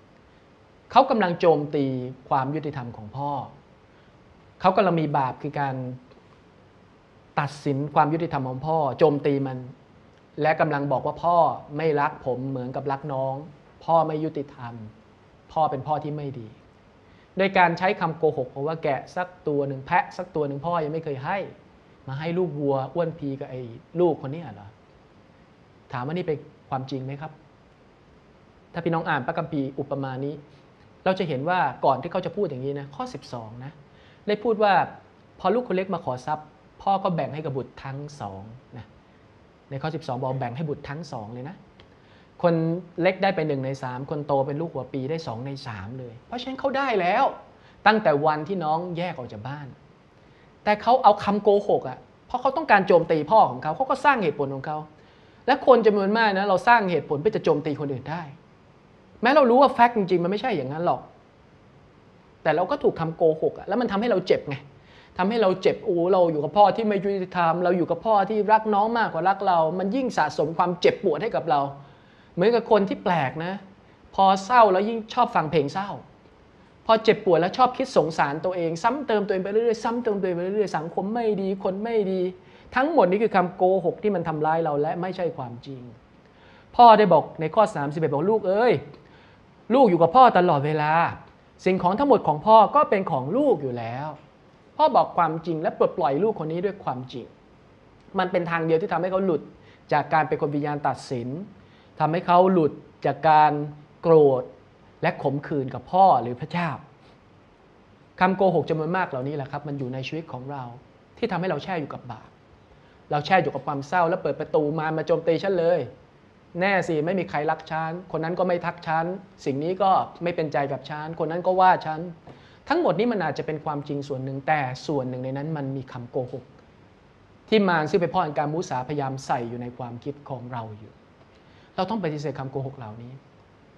2เขากำลังโจมตีความยุติธรรมของพ่อเขากำลังมีบาปคือการตัดสินความยุติธรรมของพ่อโจมตีมันและกำลังบอกว่าพ่อไม่รักผมเหมือนกับรักน้องพ่อไม่ยุติธรรมพ่อเป็นพ่อที่ไม่ดีโดยการใช้คำโกหกเพราะว่าแกะสักตัวหนึ่งแพะสักตัวหนึ่งพ่อยังไม่เคยให้มาให้ลูกวัวอ้วนพีกับไอ้ลูกคนนี้เหรอถามว่านี่เป็นความจริงไหมครับถ้าพี่น้องอ่านพระคัมภีร์อุปมานี้เราจะเห็นว่าก่อนที่เขาจะพูดอย่างนี้นะข้อ12นะได้พูดว่าพอลูกคนเล็กมาขอทรัพย์พ่อก็แบ่งให้กับบุตรทั้งสองนะในข้อ12บอกแบ่งให้บุตรทั้ง2เลยนะคนเล็กได้ไป1 ใน 3คนโตเป็นลูกหัวปีได้2 ใน 3เลยเพราะฉะนั้นเขาได้แล้วตั้งแต่วันที่น้องแยกออกจากบ้านแต่เขาเอาคำโกหกอ่ะเพราะเขาต้องการโจมตีพ่อของเขาเขาก็สร้างเหตุผลของเขาและคนจำนวนมากนะเราสร้างเหตุผลเพื่อจะโจมตีคนอื่นได้แม้เรารู้ว่าแฟกต์จริงๆมันไม่ใช่อย่างนั้นหรอกแต่เราก็ถูกคำโกหกอ่ะแล้วมันทำให้เราเจ็บไงทำให้เราเจ็บเราอยู่กับพ่อที่ไม่ยุติธรรมเราอยู่กับพ่อที่รักน้องมากกว่ารักเรามันยิ่งสะสมความเจ็บปวดให้กับเราเหมือนกับคนที่แปลกนะพอเศร้าแล้วยิ่งชอบฟังเพลงเศร้าพอเจ็บปวดแล้วชอบคิดสงสารตัวเองซ้ำเติมตัวเองไปเรื่อยๆซ้ำเติมตัวเองไปเรื่อยๆสังคมไม่ดีคนไม่ดีทั้งหมดนี้คือคำโกหกที่มันทำร้ายเราและไม่ใช่ความจริงพ่อได้บอกในข้อ31บอกลูกเอ้ยลูกอยู่กับพ่อตลอดเวลาสิ่งของทั้งหมดของพ่อก็เป็นของลูกอยู่แล้วพ่อบอกความจริงและปลดปล่อยลูกคนนี้ด้วยความจริงมันเป็นทางเดียวที่ทำให้เขาหลุดจากการเป็นคนวิญญาณตัดสินทำให้เขาหลุดจากการโกรธและขมขื่นกับพ่อหรือพระเจ้าคำโกหกจำนวนมากเหล่านี้แหละครับมันอยู่ในชีวิตของเราที่ทำให้เราแช่อยู่กับบาปเราแช่อยู่กับความเศร้าแล้วเปิดประตูมาโจมตีฉันเลยแน่สิไม่มีใครรักฉันคนนั้นก็ไม่ทักฉันสิ่งนี้ก็ไม่เป็นใจกับฉันคนนั้นก็ว่าฉันทั้งหมดนี้มันอาจจะเป็นความจริงส่วนหนึ่งแต่ส่วนหนึ่งในนั้นมันมีคำโกหกที่มารซึ่งเป็นพ่อแห่งการมุสาพยายามใส่อยู่ในความคิดของเราอยู่เราต้องปฏิเสธคำโกหกเหล่านี้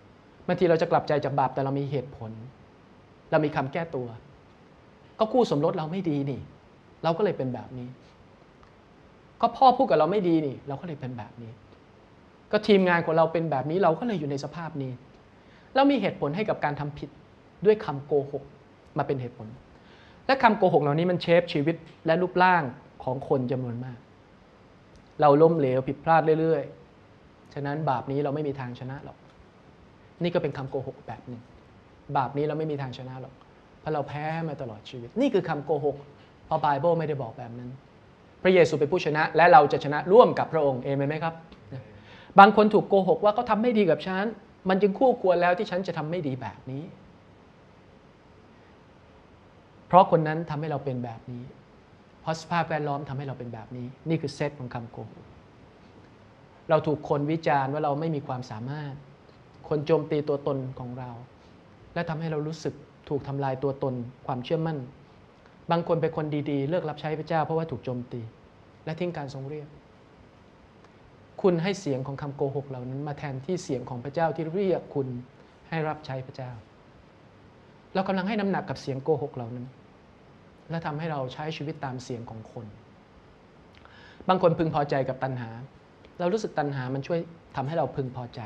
บางทีเราจะกลับใจจากบาปแต่เรามีเหตุผลเรามีคำแก้ตัวก็คู่สมรสเราไม่ดีนี่เราก็เลยเป็นแบบนี้ก็พ่อพูดกับเราไม่ดีนี่เราก็เลยเป็นแบบนี้ก็ทีมงานของเราเป็นแบบนี้เราก็เลยอยู่ในสภาพนี้เรามีเหตุผลให้กับการทำผิดด้วยคำโกหกมาเป็นเหตุผลและคำโกหกเหล่านี้มันเชฟชีวิตและรูปร่างของคนจำนวนมากเราล้มเหลวผิดพลาดเรื่อยๆฉะนั้นบาปนี้เราไม่มีทางชนะหรอกนี่ก็เป็นคำโกหกแบบหนึ่งบาปนี้เราไม่มีทางชนะหรอกเพราะเราแพ้มาตลอดชีวิตนี่คือคำโกหกเพราะไบเบิลไม่ได้บอกแบบนั้นพระเยซูเป็นผู้ชนะและเราจะชนะร่วมกับพระองค์เอเมนไหมครับบางคนถูกโกหกว่าเขาทำไม่ดีกับฉันมันจึงคู่ควรแล้วที่ฉันจะทำไม่ดีแบบนี้เพราะคนนั้นทำให้เราเป็นแบบนี้เพราะสภาพแวดล้อมทำให้เราเป็นแบบนี้นี่คือเซตของคำโกหกเราถูกคนวิจารณ์ว่าเราไม่มีความสามารถคนโจมตีตัวตนของเราและทำให้เรารู้สึกถูกทำลายตัวตนความเชื่อมั่นบางคนเป็นคนดีๆเลิกรับใช้พระเจ้าเพราะว่าถูกโจมตีและทิ้งการทรงเรียกคุณให้เสียงของคำโกหกเหล่านั้นมาแทนที่เสียงของพระเจ้าที่เรียกคุณให้รับใช้พระเจ้าเรากำลังให้น้ำหนักกับเสียงโกหกเหล่านั้นและทำให้เราใช้ชีวิตตามเสียงของคนบางคนพึงพอใจกับตัณหาเรารู้สึกตัณหามันช่วยทำให้เราพึงพอใจ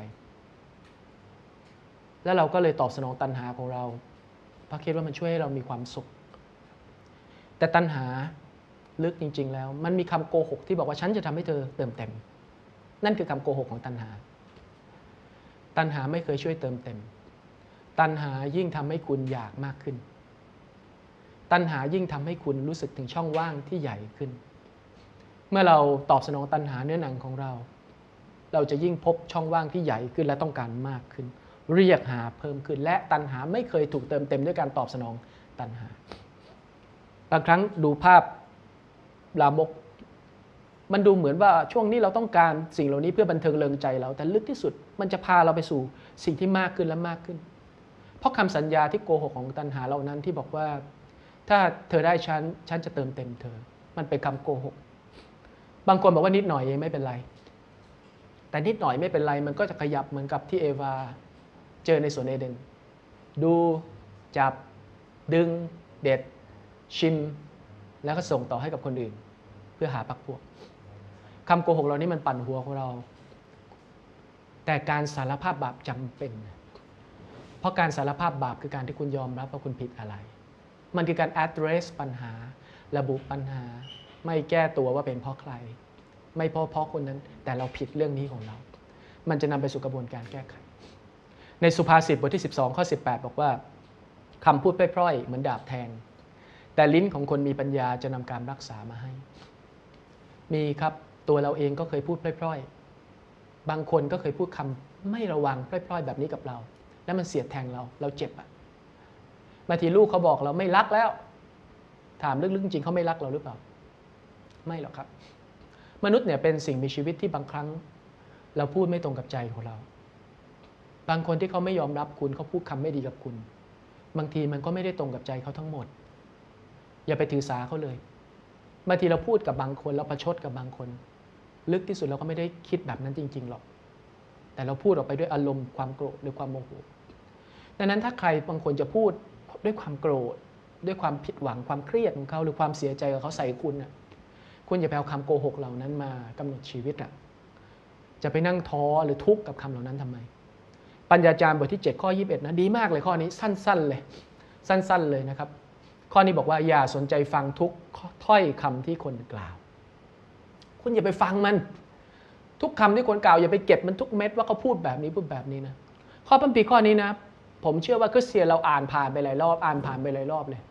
แล้วเราก็เลยตอบสนองตัณหาของเราเพราะคิดว่ามันช่วยให้เรามีความสุขแต่ตัณหาลึกจริงๆแล้วมันมีคำโกหกที่บอกว่าฉันจะทำให้เธอเติมเต็มนั่นคือคำโกหกของตัณหาตัณหาไม่เคยช่วยเติมเต็มตัณหายิ่งทำให้คุณอยากมากขึ้นตัณหายิ่งทำให้คุณรู้สึกถึงช่องว่างที่ใหญ่ขึ้นเมื่อเราตอบสนองตัณหาเนื้อหนังของเราเราจะยิ่งพบช่องว่างที่ใหญ่ขึ้นและต้องการมากขึ้นเรียกหาเพิ่มขึ้นและตัณหาไม่เคยถูกเติมเต็มด้วยการตอบสนองตัณหาบางครั้งดูภาพลามกมันดูเหมือนว่าช่วงนี้เราต้องการสิ่งเหล่านี้เพื่อบันเทิงเริงใจเราแต่ลึกที่สุดมันจะพาเราไปสู่สิ่งที่มากขึ้นและมากขึ้นเพราะคำสัญญาที่โกหกของตัณหาเหล่านั้นที่บอกว่าถ้าเธอได้ฉันจะเติมเต็มเธอมันเป็นคำโกหกบางคนบอกว่านิดหน่อยเองไม่เป็นไรแต่นิดหน่อยไม่เป็นไรมันก็จะขยับเหมือนกับที่เอวาเจอในสวนเอเดนดูจับดึงเด็ดชิมแล้วก็ส่งต่อให้กับคนอื่นเพื่อหาพรรคพวกคำโกหกเรานี่มันปั่นหัวของเราแต่การสารภาพบาปจำเป็นเพราะการสารภาพบาปคือการที่คุณยอมรับว่าคุณผิดอะไรมันคือการ address ปัญหาระบุปัญหาไม่แก้ตัวว่าเป็นเพราะใครไม่เพราะคนนั้นแต่เราผิดเรื่องนี้ของเรามันจะนำไปสู่กระบวนการแก้ไขในสุภาษิตบทที่12ข้อ18บอกว่าคำพูดพร่อยๆเหมือนดาบแทงแต่ลิ้นของคนมีปัญญาจะนำการรักษามาให้มีครับตัวเราเองก็เคยพูดพร่อยๆบางคนก็เคยพูดคำไม่ระวังพร่อยๆแบบนี้กับเราแล้วมันเสียดแทงเราเจ็บอ่ะบางทีลูกเขาบอกเราไม่รักแล้วถามลึกๆจริงเขาไม่รักเราหรือเปล่าไม่หรอกครับมนุษย์เนี่ยเป็นสิ่งมีชีวิตที่บางครั้งเราพูดไม่ตรงกับใจของเราบางคนที่เขาไม่ยอมรับคุณเขาพูดคำไม่ดีกับคุณบางทีมันก็ไม่ได้ตรงกับใจเขาทั้งหมดอย่าไปถือสาเขาเลยบางทีเราพูดกับบางคนเราประชดกับบางคนลึกที่สุดเราก็ไม่ได้คิดแบบนั้นจริงๆหรอกแต่เราพูดออกไปด้วยอารมณ์ความโกรธหรือความโมโหดังนั้นถ้าใครบางคนจะพูดด้วยความโกรธด้วยความผิดหวังความเครียดของเขาหรือความเสียใจของเขาใส่คุณน่ะคุณอย่าไปเอาคำโกหกเหล่านั้นมากำหนดชีวิตอ่ะจะไปนั่งท้อหรือทุกข์กับคำเหล่านั้นทำไมปัญญาจารย์บทที่7ข้อ21นะดีมากเลยข้อนี้สั้นๆเลยนะครับข้อนี้บอกว่าอย่าสนใจฟังทุกถ้อยคำที่คนกล่าวคุณอย่าไปฟังมันทุกคำที่คนกล่าวอย่าไปเก็บมันทุกเม็ดว่าเขาพูดแบบนี้นะข้อพระคัมภีร์ข้อนี้นะผมเชื่อว่าคริสเตียนเราอ่านผ่านไปหลายรอบเลย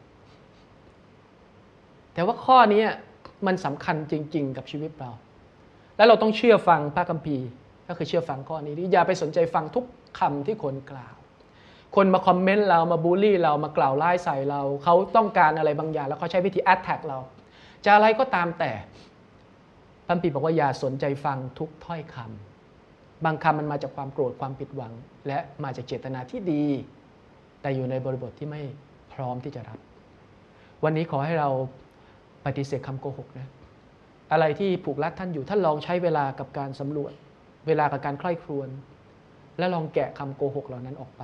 แต่ว่าข้อนี้มันสำคัญจริงๆกับชีวิตเราและเราต้องเชื่อฟังพระคัมภีร์ก็คือเชื่อฟังข้อนี้อย่าไปสนใจฟังทุกคำที่คนกล่าวคนมาคอมเมนต์เรามาบูลลี่เรามากล่าวร้ายใส่เราเขาต้องการอะไรบางอย่างแล้วเขาใช้วิธีแอตแทกเราจะอะไรก็ตามแต่พระคัมภีร์บอกว่าอย่าสนใจฟังทุกถ้อยคำบางคำมันมาจากความโกรธความผิดหวังและมาจากเจตนาที่ดีแต่อยู่ในบริบทที่ไม่พร้อมที่จะรับวันนี้ขอให้เราปฏิเสธคำโกหกนะอะไรที่ผูกรัดท่านอยู่ท่านลองใช้เวลากับการสำรวจเวลากับการใคร่ครวญและลองแกะคำโกหกเหล่านั้นออกไป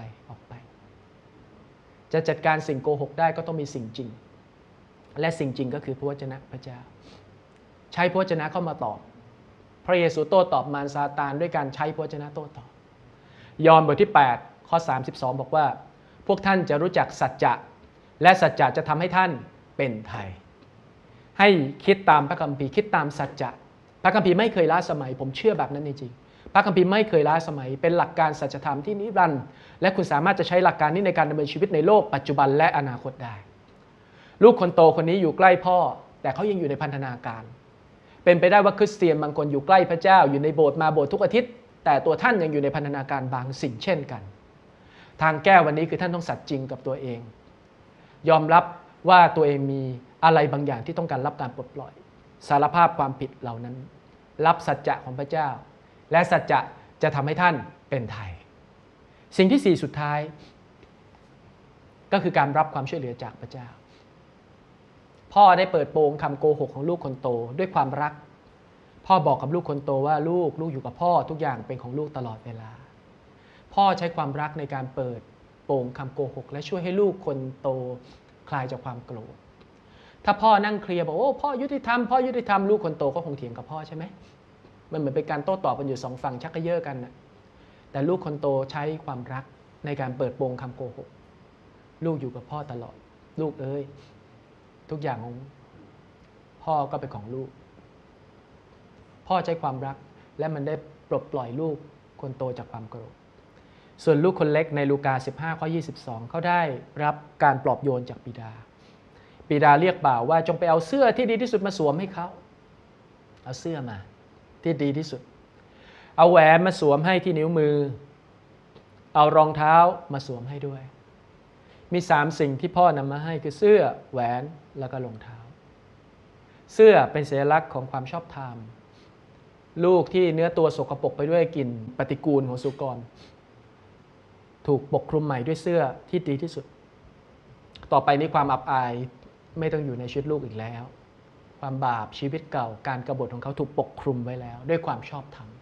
จะจัดการสิ่งโกหกได้ก็ต้องมีสิ่งจริงและสิ่งจริงก็คือพระวจนะพระเจ้าใช้พระวจนะเข้ามาตอบพระเยซูโต้ตอบมารซาตานด้วยการใช้พระวจนะโต้ตอบยอห์นบทที่8ข้อ32บอกว่าพวกท่านจะรู้จักสัจจะและสัจจะจะทำให้ท่านเป็นไทยให้คิดตามพระคัมภีร์คิดตามสัจจะพระคัมภีร์ไม่เคยล้าสมัยผมเชื่อแบบนั้นจริงๆพระคัมภีร์ไม่เคยล้าสมัยเป็นหลักการสัจธรรมที่นิรันดร์และคุณสามารถจะใช้หลักการนี้ในการดำเนินชีวิตในโลกปัจจุบันและอนาคตได้ลูกคนโตคนนี้อยู่ใกล้พ่อแต่เขายังอยู่ในพันธนาการเป็นไปได้ว่าคริสเตียนบางคนอยู่ใกล้พระเจ้าอยู่ในโบสถ์มาโบสถ์ทุกอาทิตย์แต่ตัวท่านยังอยู่ในพันธนาการบางสิ่งเช่นกันทางแก้วันนี้คือท่านต้องสัตย์จริงกับตัวเองยอมรับว่าตัวเองมีอะไรบางอย่างที่ต้องการรับการปลดปล่อยสารภาพความผิดเหล่านั้นรับสัจจะของพระเจ้าและสัจจะจะทำให้ท่านเป็นไทยสิ่งที่4สุดท้ายก็คือการรับความช่วยเหลือจากพระเจ้าพ่อได้เปิดโปงคำโกหกของลูกคนโตด้วยความรักพ่อบอกกับลูกคนโตว่าลูกอยู่กับพ่อทุกอย่างเป็นของลูกตลอดเวลาพ่อใช้ความรักในการเปิดโปงคำโกหกและช่วยให้ลูกคนโตคลายจากความโกรธถ้าพ่อนั่งเคลียร์บอกโอ้พ่อยุติธรรมพ่อยุติธรรมลูกคนโตก็คงเถียงกับพ่อใช่ไหมมันเหมือนเป็นการโต้ตอบกันอยู่2ฝั่งชักกระเยาะกันนะแต่ลูกคนโตใช้ความรักในการเปิดโปงคำโกหกลูกอยู่กับพ่อตลอดลูกเอ้ยทุกอย่างของพ่อก็เป็นของลูกพ่อใช้ความรักและมันได้ปลดปล่อยลูกคนโตจากความโกรธส่วนลูกคนเล็กในลูกา15ข้อ22เขาได้รับการปลอบโยนจากบิดาเรียกบ่าวว่าจงไปเอาเสื้อที่ดีที่สุดมาสวมให้เขาเอาเสื้อมาที่ดีที่สุดเอาแหวนมาสวมให้ที่นิ้วมือเอารองเท้ามาสวมให้ด้วยมี3สิ่งที่พ่อนำมาให้คือเสื้อแหวนแล้วก็รองเท้าเสื้อเป็นสัญลักษณ์ของความชอบธรรมลูกที่เนื้อตัวสกปรกไปด้วยกลิ่นปฏิกูลของสุกรถูกปกคลุมใหม่ด้วยเสื้อที่ดีที่สุดต่อไปนี้ความอับอายไม่ต้องอยู่ในชีวิตลูกอีกแล้วความบาปชีวิตเก่าการกบฏของเขาถูกปกคลุมไว้แล้วด้วยความชอบธรรม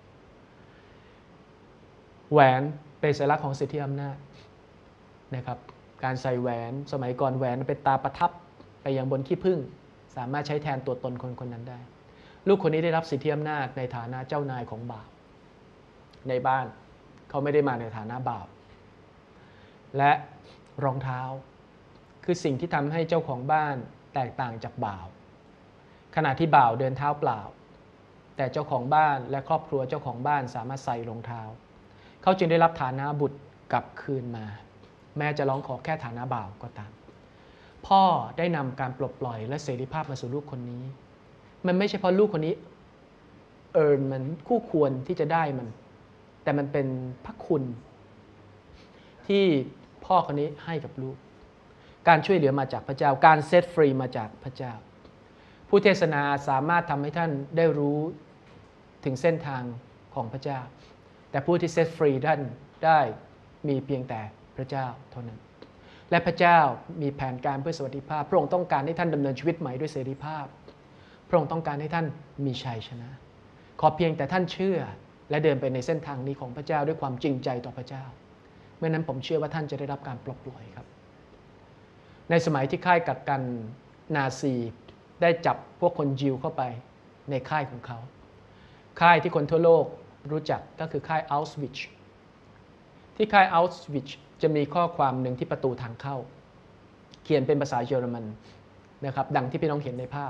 แหวนเป็นสัญลักษณ์ของสิทธิอำนาจนะครับการใส่แหวนสมัยก่อนแหวนเป็นตาประทับไปยังบนขี้ผึ้งสามารถใช้แทนตัวตนคนนั้นได้ลูกคนนี้ได้รับสิทธิอำนาจในฐานะเจ้านายของบ่าวในบ้านเขาไม่ได้มาในฐานะบ่าวและรองเท้าคือสิ่งที่ทำให้เจ้าของบ้านแตกต่างจากบ่าวขณะที่บ่าวเดินเท้าเปล่าแต่เจ้าของบ้านและครอบครัวเจ้าของบ้านสามารถใส่รองเท้าเขาจึงได้รับฐานะบุตรกลับคืนมาแม้จะร้องขอแค่ฐานะบ่าวก็ตามพ่อได้นำการปลดปล่อยและเสรีภาพมาสู่ลูกคนนี้มันไม่ใช่เพราะลูกคนนี้มันคู่ควรที่จะได้มันแต่มันเป็นพระคุณที่พ่อคนนี้ให้กับลูกการช่วยเหลือมาจากพระเจ้าการเซตฟรีมาจากพระเจ้าผู้เทศนาสามารถทำให้ท่านได้รู้ถึงเส้นทางของพระเจ้าแต่ผู้ที่เซตฟรีท่านได้มีเพียงแต่พระเจ้าเท่านั้นและพระเจ้ามีแผนการเพื่อสวัสดิภาพพระองค์ต้องการให้ท่านดำเนินชีวิตใหม่ด้วยเสรีภาพพระองค์ต้องการให้ท่านมีชัยชนะขอเพียงแต่ท่านเชื่อและเดินไปในเส้นทางนี้ของพระเจ้าด้วยความจริงใจต่อพระเจ้าเมื่อนั้นผมเชื่อว่าท่านจะได้รับการปลดปล่อยครับในสมัยที่ค่ายกักกันนาซีได้จับพวกคนยิวเข้าไปในค่ายของเขาค่ายที่คนทั่วโลกรู้จักก็คือค่ายอัลสวิชที่ค่ายอัลสวิชจะมีข้อความหนึ่งที่ประตูทางเข้าเขียนเป็นภาษาเยอรมันนะครับดังที่พี่น้องเห็นในภาพ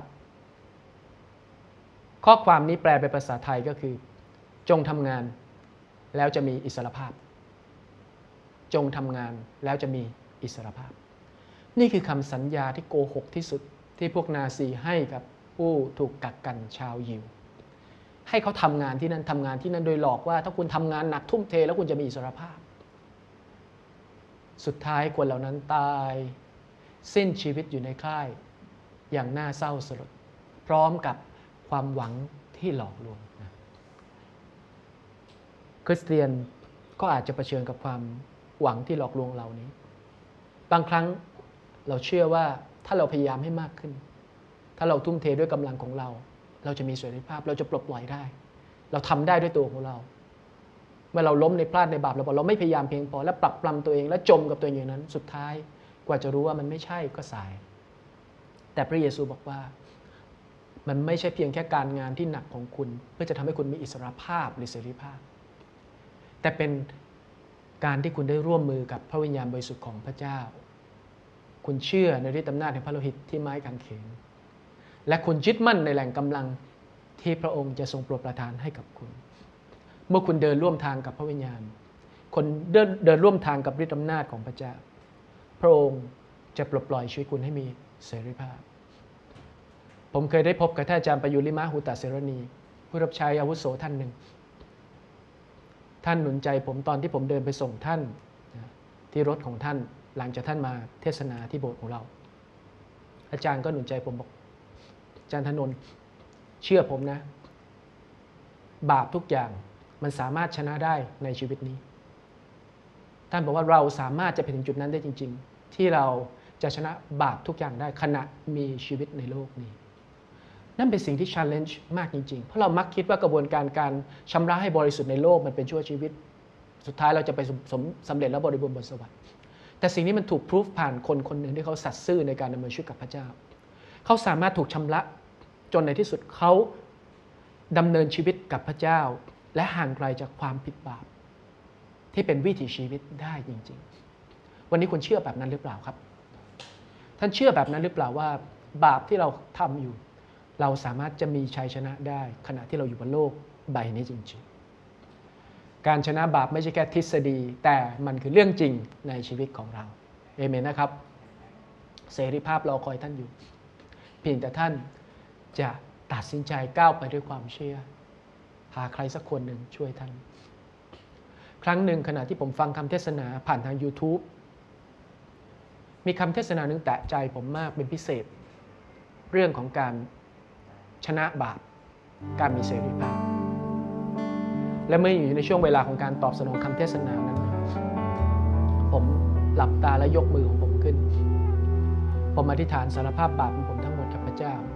ข้อความนี้แปลเป็นภาษาไทยก็คือจงทำงานแล้วจะมีอิสรภาพจงทำงานแล้วจะมีอิสรภาพนี่คือคำสัญญาที่โกหกที่สุดที่พวกนาซีให้กับผู้ถูกกักกันชาวยิวให้เขาทำงานที่นั่นทำงานที่นั่นโดยหลอกว่าถ้าคุณทำงานหนักทุ่มเทแล้วคุณจะมีอิสรภาพสุดท้ายคนเหล่านั้นตายสิ้นชีวิตอยู่ในค่ายอย่างน่าเศร้าสลดพร้อมกับความหวังที่หลอกลวงคริสเตียนก็อาจจะเผชิญกับความหวังที่หลอกลวงเหล่านี้บางครั้งเราเชื่อว่าถ้าเราพยายามให้มากขึ้นถ้าเราทุ่มเทด้วยกำลังของเราเราจะมีเสรีภาพเราจะปลดปล่อยได้เราทำได้ด้วยตัวของเราเมื่อเราล้มในพลาดในบาปเราบอกเราไม่พยายามเพียงพอและปรับปรำตัวเองและจมกับตัวเองอย่างนั้นสุดท้ายกว่าจะรู้ว่ามันไม่ใช่ก็สายแต่พระเยซูบอกว่ามันไม่ใช่เพียงแค่การงานที่หนักของคุณเพื่อจะทำให้คุณมีอิสรภาพหรือเสรีภาพแต่เป็นการที่คุณได้ร่วมมือกับพระวิญญาณบริสุทธิ์ของพระเจ้าคุณเชื่อในฤทธิ์อำนาจแห่งพระโลหิตที่ไม้กางเขนและคุณยึดมั่นในแหล่งกำลังที่พระองค์จะทรงโปรดประทานให้กับคุณเมื่อคุณเดินร่วมทางกับพระวิญญาณคนเดินร่วมทางกับฤทธิ์อำนาจของพระเจ้าพระองค์จะปลดปล่อยชีวิตคุณให้มีเสรีภาพผมเคยได้พบกับท่านอาจารย์ประยุริมาหูตเสรณีผู้รับใช้อาวุโสท่านหนึ่งท่านหนุนใจผมตอนที่ผมเดินไปส่งท่านที่รถของท่านหลังจากท่านมาเทศนาที่โบสถ์ของเราอาจารย์ก็หนุนใจผมบอกอาจารย์ธนนท์เชื่อผมนะบาปทุกอย่างมันสามารถชนะได้ในชีวิตนี้ท่านบอกว่าเราสามารถจะไปถึงจุดนั้นได้จริงๆที่เราจะชนะบาปทุกอย่างได้ขณะมีชีวิตในโลกนี้นั่นเป็นสิ่งที่ challenge มากจริงๆเพราะเรามักคิดว่ากระบวนการชำระให้บริสุทธิ์ในโลกมันเป็นชั่วชีวิตสุดท้ายเราจะไปสำเร็จและบริบูรณ์บนสวรรค์แต่สิ่งนี้มันถูกพิสูจผ่านคนคนหนึ่งที่เขาสัตย์ซื่อในการดำเนินชีวิตกับพระเจ้าเขาสามารถถูกชำระจนในที่สุดเขาดำเนินชีวิตกับพระเจ้าและห่างไกลจากความผิดบาปที่เป็นวิถีชีวิตได้จริงๆวันนี้คุณเชื่อแบบนั้นหรือเปล่าครับท่านเชื่อแบบนั้นหรือเปล่าว่าบาปที่เราทำอยู่เราสามารถจะมีชัยชนะได้ขณะที่เราอยู่บนโลกใบนี้จริงๆการชนะบาปไม่ใช่แค่ทฤษฎีแต่มันคือเรื่องจริงในชีวิตของเราเอเมนนะครับเสรีภาพรอคอยท่านอยู่เพียงแต่ท่านจะตัดสินใจก้าวไปด้วยความเชื่อหาใครสักคนหนึ่งช่วยท่านครั้งหนึ่งขณะที่ผมฟังคำเทศนาผ่านทาง YouTube มีคำเทศนาหนึ่งแตะใจผมมากเป็นพิเศษเรื่องของการชนะบาปการมีเสรีภาพและเมื่ออยู่ในช่วงเวลาของการตอบสนองคำเทศนานั้นผมหลับตาและยกมือของผมขึ้นผมอธิษฐานสารภาพบาปของผมทั้งหมดกับพระเจ้า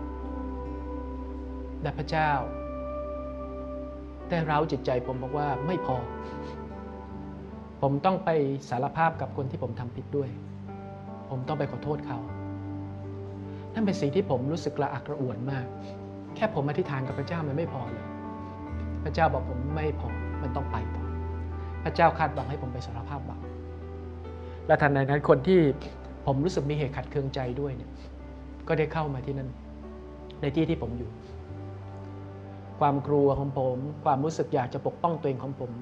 และพระเจ้าได้เร้าจิตใจผมบอกว่าไม่พอผมต้องไปสารภาพกับคนที่ผมทำผิดด้วยผมต้องไปขอโทษเขานั่นเป็นสิ่งที่ผมรู้สึกกระอักกระอ่วนมากแค่ผมอธิษฐานกับพระเจ้ามันไม่พอเลยพระเจ้าบอกผมไม่พอมันต้องไปต่อพระเจ้าคาดหวังให้ผมไปสารภาพบาปและทันใดนั้นคนที่ผมรู้สึกมีเหตุขัดเคืองใจด้วยเนี่ยก็ได้เข้ามาที่นั่นในที่ที่ผมอยู่ความกลัวของผมความรู้สึกอยากจะปกป้องตัวเองของผม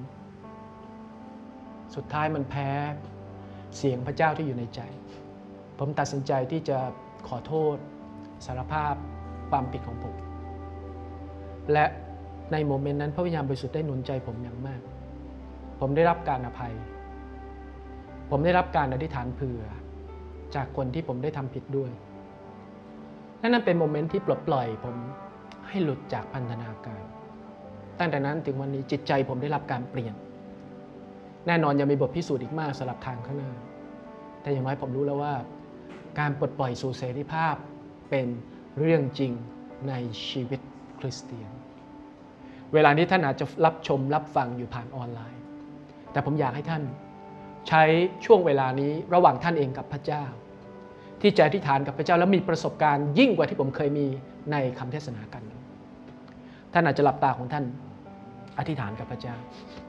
สุดท้ายมันแพ้เสียงพระเจ้าที่อยู่ในใจผมตัดสินใจที่จะขอโทษสารภาพความผิดของผมและในโมเมนต์นั้นพระวิญญาณบริสุทธิ์ได้หนุนใจผมอย่างมากผมได้รับการอภัยผมได้รับการอธิษฐานเผื่อจากคนที่ผมได้ทำผิดด้วยและนั่นเป็นโมเมนต์ที่ปลดปล่อยผมให้หลุดจากพันธนาการตั้งแต่นั้นถึงวันนี้จิตใจผมได้รับการเปลี่ยนแน่นอนยังมีบทพิสูจน์อีกมากสำหรับทางข้างหน้าแต่อย่างน้อยผมรู้แล้วว่าการปลดปล่อยสู่เสรีภาพเป็นเรื่องจริงในชีวิตคริสเตียนเวลานี้ท่านอาจจะรับชมรับฟังอยู่ผ่านออนไลน์แต่ผมอยากให้ท่านใช้ช่วงเวลานี้ระหว่างท่านเองกับพระเจ้าที่จะอธิษฐานกับพระเจ้าแล้วมีประสบการณ์ยิ่งกว่าที่ผมเคยมีในคำเทศนากันท่านอาจจะหลับตาของท่านอธิษฐานกับพระเจ้า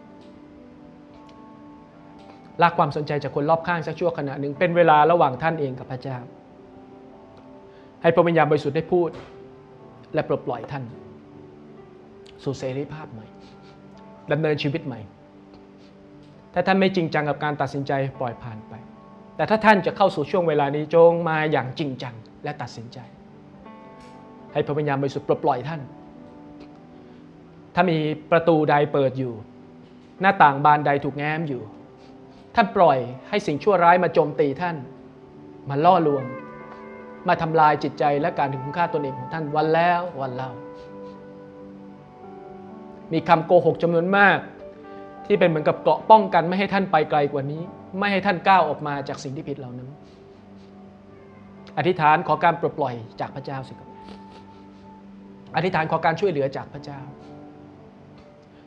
ลากความสนใจจากคนรอบข้างสักชั่วขณะหนึ่งเป็นเวลาระหว่างท่านเองกับพระเจ้าให้พระวิญญาณบริสุทธิ์ได้พูดและปลดปล่อยท่านสู่เสรีภาพใหม่ดำเนินชีวิตใหม่ถ้าท่านไม่จริงจังกับการตัดสินใจปล่อยผ่านไปแต่ถ้าท่านจะเข้าสู่ช่วงเวลานี้จงมาอย่างจริงจังและตัดสินใจให้พระวิญญาณบริสุทธิ์ปลดปล่อยท่านถ้ามีประตูใดเปิดอยู่หน้าต่างบานใดถูกแง้มอยู่ท่านปล่อยให้สิ่งชั่วร้ายมาโจมตีท่านมาล่อลวงมาทำลายจิตใจและการถึงคุณค่าตนเองของท่านวันแล้ววันเล่ามีคำโกหกจำนวนมากที่เป็นเหมือนกับเกราะป้องกันไม่ให้ท่านไปไกลกว่านี้ไม่ให้ท่านก้าวออกมาจากสิ่งที่ผิดเหล่านั้นอธิษฐานขอการปลดปล่อยจากพระเจ้าสิครับอธิษฐานขอการช่วยเหลือจากพระเจ้า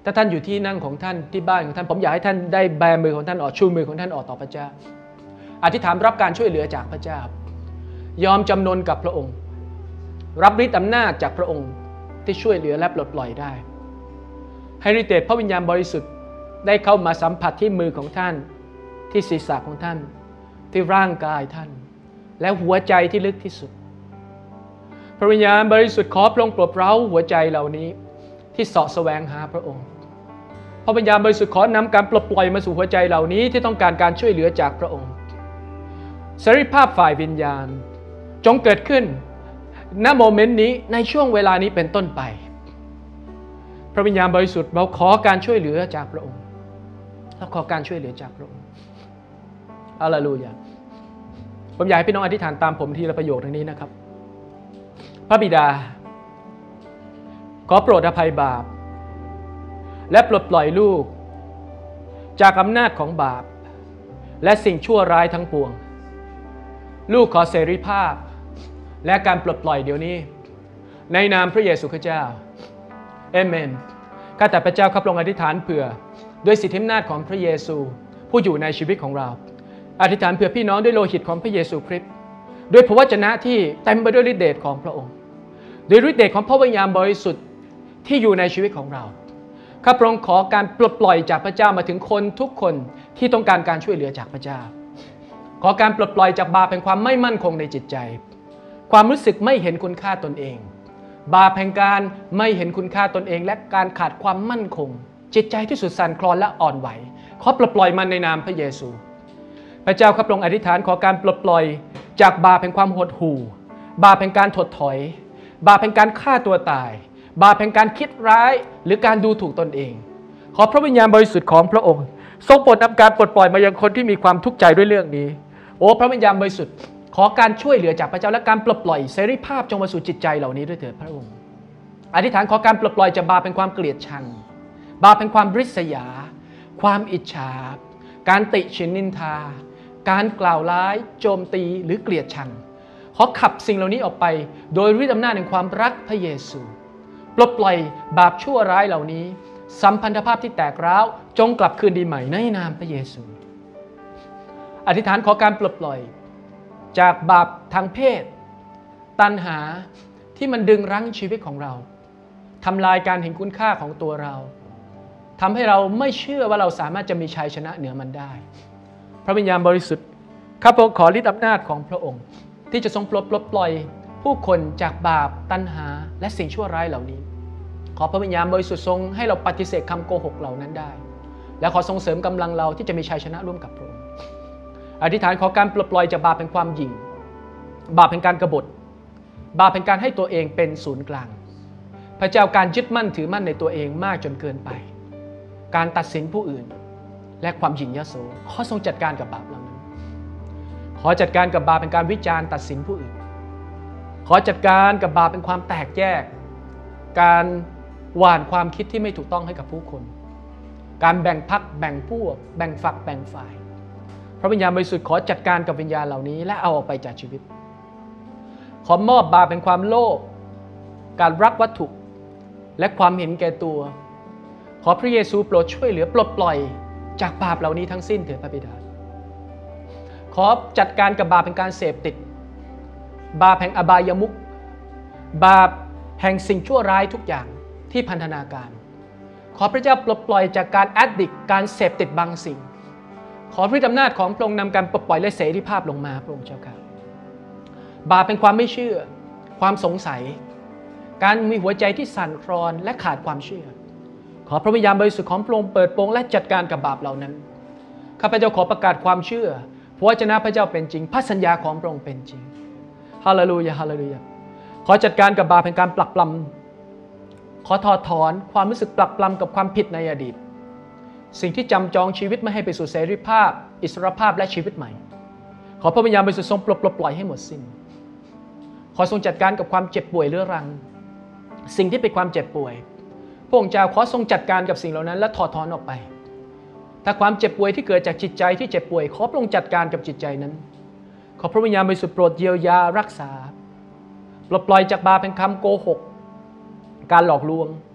ถ้าท่านอยู่ที่นั่งของท่านที่บ้านของท่านผมอยากให้ท่านได้แบมือของท่านออกชูมือของท่านออกต่อพระเจ้าอธิษฐานรับการช่วยเหลือจากพระเจ้ายอมจำนนกับพระองค์รับฤทธิ์อำนาจจากพระองค์ที่ช่วยเหลือและปลดปล่อยได้ให้ฤทธิ์เดชพระวิญญาณบริสุทธิ์ได้เข้ามาสัมผัสที่มือของท่านที่ศีรษะของท่านที่ร่างกายท่านและหัวใจที่ลึกที่สุดพระวิญญาณบริสุทธิ์ขอพระองค์ปลดเร้าหัวใจเหล่านี้ที่เสาะแสวงหาพระองค์พระวิญญาณบริสุทธิ์ขอนำการปลดปล่อยมาสู่หัวใจเหล่านี้ที่ต้องการการช่วยเหลือจากพระองค์เสรีภาพฝ่ายวิญญาณจงเกิดขึ้นณโมเมนต์นี้ในช่วงเวลานี้เป็นต้นไปพระวิญญาณบริสุทธิ์เราขอการช่วยเหลือจากพระองค์เราขอการช่วยเหลือจากพระองค์ฮาเลลูยาผมอยากให้พี่น้องอธิษฐานตามผมทีละประโยคดังนี้นะครับพระบิดาขอโปรดอภัยบาปและปลดปล่อยลูกจากอำนาจของบาปและสิ่งชั่วร้ายทั้งปวงลูกขอเสรีภาพและการปลดปล่อยเดี๋ยวนี้ในนามพระเยซูคริสต์เจ้าเอเมนข้าแต่พระเจ้าข้าพระองค์อธิษฐานเผื่อด้วยสิทธิอำนาจของพระเยซูผู้อยู่ในชีวิตของเราอธิษฐานเผื่อพี่น้องด้วยโลหิตของพระเยซูคริสต์ด้วยพระวจนะที่เต็มไปด้วยฤทธิเดชของพระองค์ด้วยฤทธิเดชของพระวิญญาณบริสุทธิ์ที่อยู่ในชีวิตของเราข้าพระองค์ขอการปลดปล่อยจากพระเจ้ามาถึงคนทุกคนที่ต้องการการช่วยเหลือจากพระเจ้าขอการปลดปล่อยจากบาปแห่งความไม่มั่นคงในจิตใจความรู้สึกไม่เห็นคุณค่าตนเองบาปแห่งการไม่เห็นคุณค่าตนเองและการขาดความมั่นคงจิตใจที่สุดสั่นคลอนและอ่อนไหวขอปลดปล่อยมันในนามพระเยซูพระเจ้าข้าพระองค์อธิษฐานขอการปลดปล่อยจากบาปแห่งความหดหู่บาปแห่งการถดถอยบาปแห่งการฆ่าตัวตายบาปแห่งการคิดร้ายหรือการดูถูกตนเองขอพระวิญญาณบริสุทธิ์ของพระองค์ทรงโปรดนำการปลดปล่อยมายังคนที่มีความทุกข์ใจด้วยเรื่องนี้โอ้พระวิญญาณบริสุทธิ์ขอการช่วยเหลือจากพระเจ้าและการปลดปล่อยเสรีภาพจงมาสู่จิตใจเหล่านี้ด้วยเถิดพระองค์อธิษฐานขอการปลดปล่อยจากบาปเป็นความเกลียดชังบาปเป็นความริษยาความอิจฉาการติฉินนินทาการกล่าวร้ายโจมตีหรือเกลียดชังขอขับสิ่งเหล่านี้ออกไปโดยฤทธิ์อำนาจแห่งความรักพระเยซูปลดปล่อยบาปชั่วร้ายเหล่านี้สัมพันธภาพที่แตกร้าวจงกลับคืนดีใหม่ในนามพระเยซูอธิษฐานขอการปลดปล่อยจากบาปทางเพศตัณหาที่มันดึงรั้งชีวิตของเราทำลายการเห็นคุณค่าของตัวเราทำให้เราไม่เชื่อว่าเราสามารถจะมีชัยชนะเหนือมันได้พระวิญญาณบริสุทธิ์ข้าพระองค์ขอฤทธิ์อำนาจของพระองค์ที่จะทรงปลดปล่อยผู้คนจากบาปตัณหาและสิ่งชั่วร้ายเหล่านี้ขอพระวิญญาณบริสุทธิ์ทรงให้เราปฏิเสธคำโกหกเหล่านั้นได้และขอทรงเสริมกำลังเราที่จะมีชัยชนะร่วมกับพระองค์อธิษฐานขอการปลดปล่อยจากบาปเป็นความหยิ่งบาปเป็นการกบฏบาปเป็นการให้ตัวเองเป็นศูนย์กลางพระเจ้าการยึดมั่นถือมั่นในตัวเองมากจนเกินไปการตัดสินผู้อื่นและความหยิ่งยโสขอทรงจัดการกับบาปเหล่านั้นขอจัดการกับบาปเป็นการวิจารณ์ตัดสินผู้อื่นขอจัดการกับบาปเป็นความแตกแยกการหว่านความคิดที่ไม่ถูกต้องให้กับผู้คนการแบ่งพรรคแบ่งพวกแบ่งฝักแบ่งฝ่ายพระวิญญาณบริสุทธิ์ขอจัดการกับวิญญาณเหล่านี้และเอาออกไปจากชีวิตขอมอบบาปเป็นความโลภการรักวัตถุและความเห็นแก่ตัวขอพระเยซูโปรดช่วยเหลือปลดปล่อยจากบาปเหล่านี้ทั้งสิ้นเถิดพระบิดาขอจัดการกับบาปเป็นการเสพติดบาปแห่งอบายมุขบาปแห่งสิ่งชั่วร้ายทุกอย่างที่พันธนาการขอพระเจ้าปลดปล่อยจากการแอดดิกการเสพติดบางสิ่งขอพระอำนาจของพระองค์นำการปลดปล่อยและเสรีภาพลงมาพระองค์เจ้าค่ะบาปเป็นความไม่เชื่อความสงสัยการมีหัวใจที่สั่นคลอนและขาดความเชื่อขอพระวิญญาณบริสุทธิ์ของพระองค์เปิดโปงและจัดการกับบาปเหล่านั้นข้าพเจ้าขอประกาศความเชื่อพระวจนะพระเจ้าเป็นจริงพระสัญญาของพระองค์เป็นจริงฮาเลลูยาฮาเลลูยาขอจัดการกับบาปแห่งการปลักปลำขอถอดถอนความรู้สึกปลักปลำกับความผิดในอดีตสิ่งที่จำจองชีวิตไม่ให้ไปสู่เสรีภาพอิสรภาพและชีวิตใหม่ขอพระวิญญาณบริสุทธิ์ทรงปลดปล่อยให้หมดสิ้นขอทรงจัดการกับความเจ็บป่วยเรื้อรังสิ่งที่เป็นความเจ็บป่วยพระองค์เจ้าขอทรงจัดการกับสิ่งเหล่านั้นและถอดถอนออกไปถ้าความเจ็บป่วยที่เกิดจากจิตใจที่เจ็บป่วยขอพระองค์จัดการกับจิตใจนั้นขอพระวิญญาณบริสุทธิ์โปรดเยียวยารักษาปลดปล่อยจากบาปเป็นคำโกหกการหลอกลวง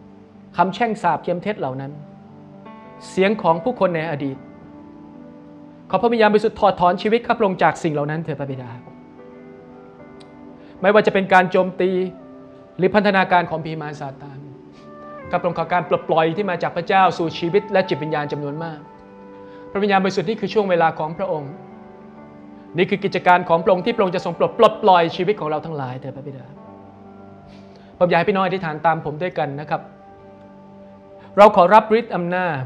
คำแช่งสาปเทียมเท็จเหล่านั้นเสียงของผู้คนในอดีตขอพระวิญญาณบริสุทธิ์ถอดถอนชีวิตข้าพระองค์จากสิ่งเหล่านั้นเถิดพระบิดาไม่ว่าจะเป็นการโจมตีหรือพันธนาการของผีมารซาตานข้าพระองค์ขอการปลดปล่อยที่มาจากพระเจ้าสู่ชีวิตและจิตวิญญาณจำนวนมากพระวิญญาณบริสุทธิ์นี่คือช่วงเวลาของพระองค์นี่คือกิจการของพระองค์ที่พระองค์จะทรงปลดปล่อยชีวิตของเราทั้งหลายเถิดพระบิดาผมอยากให้พี่น้องอธิษฐานตามผมด้วยกันนะครับเราขอรับฤทธิ์อำนาจ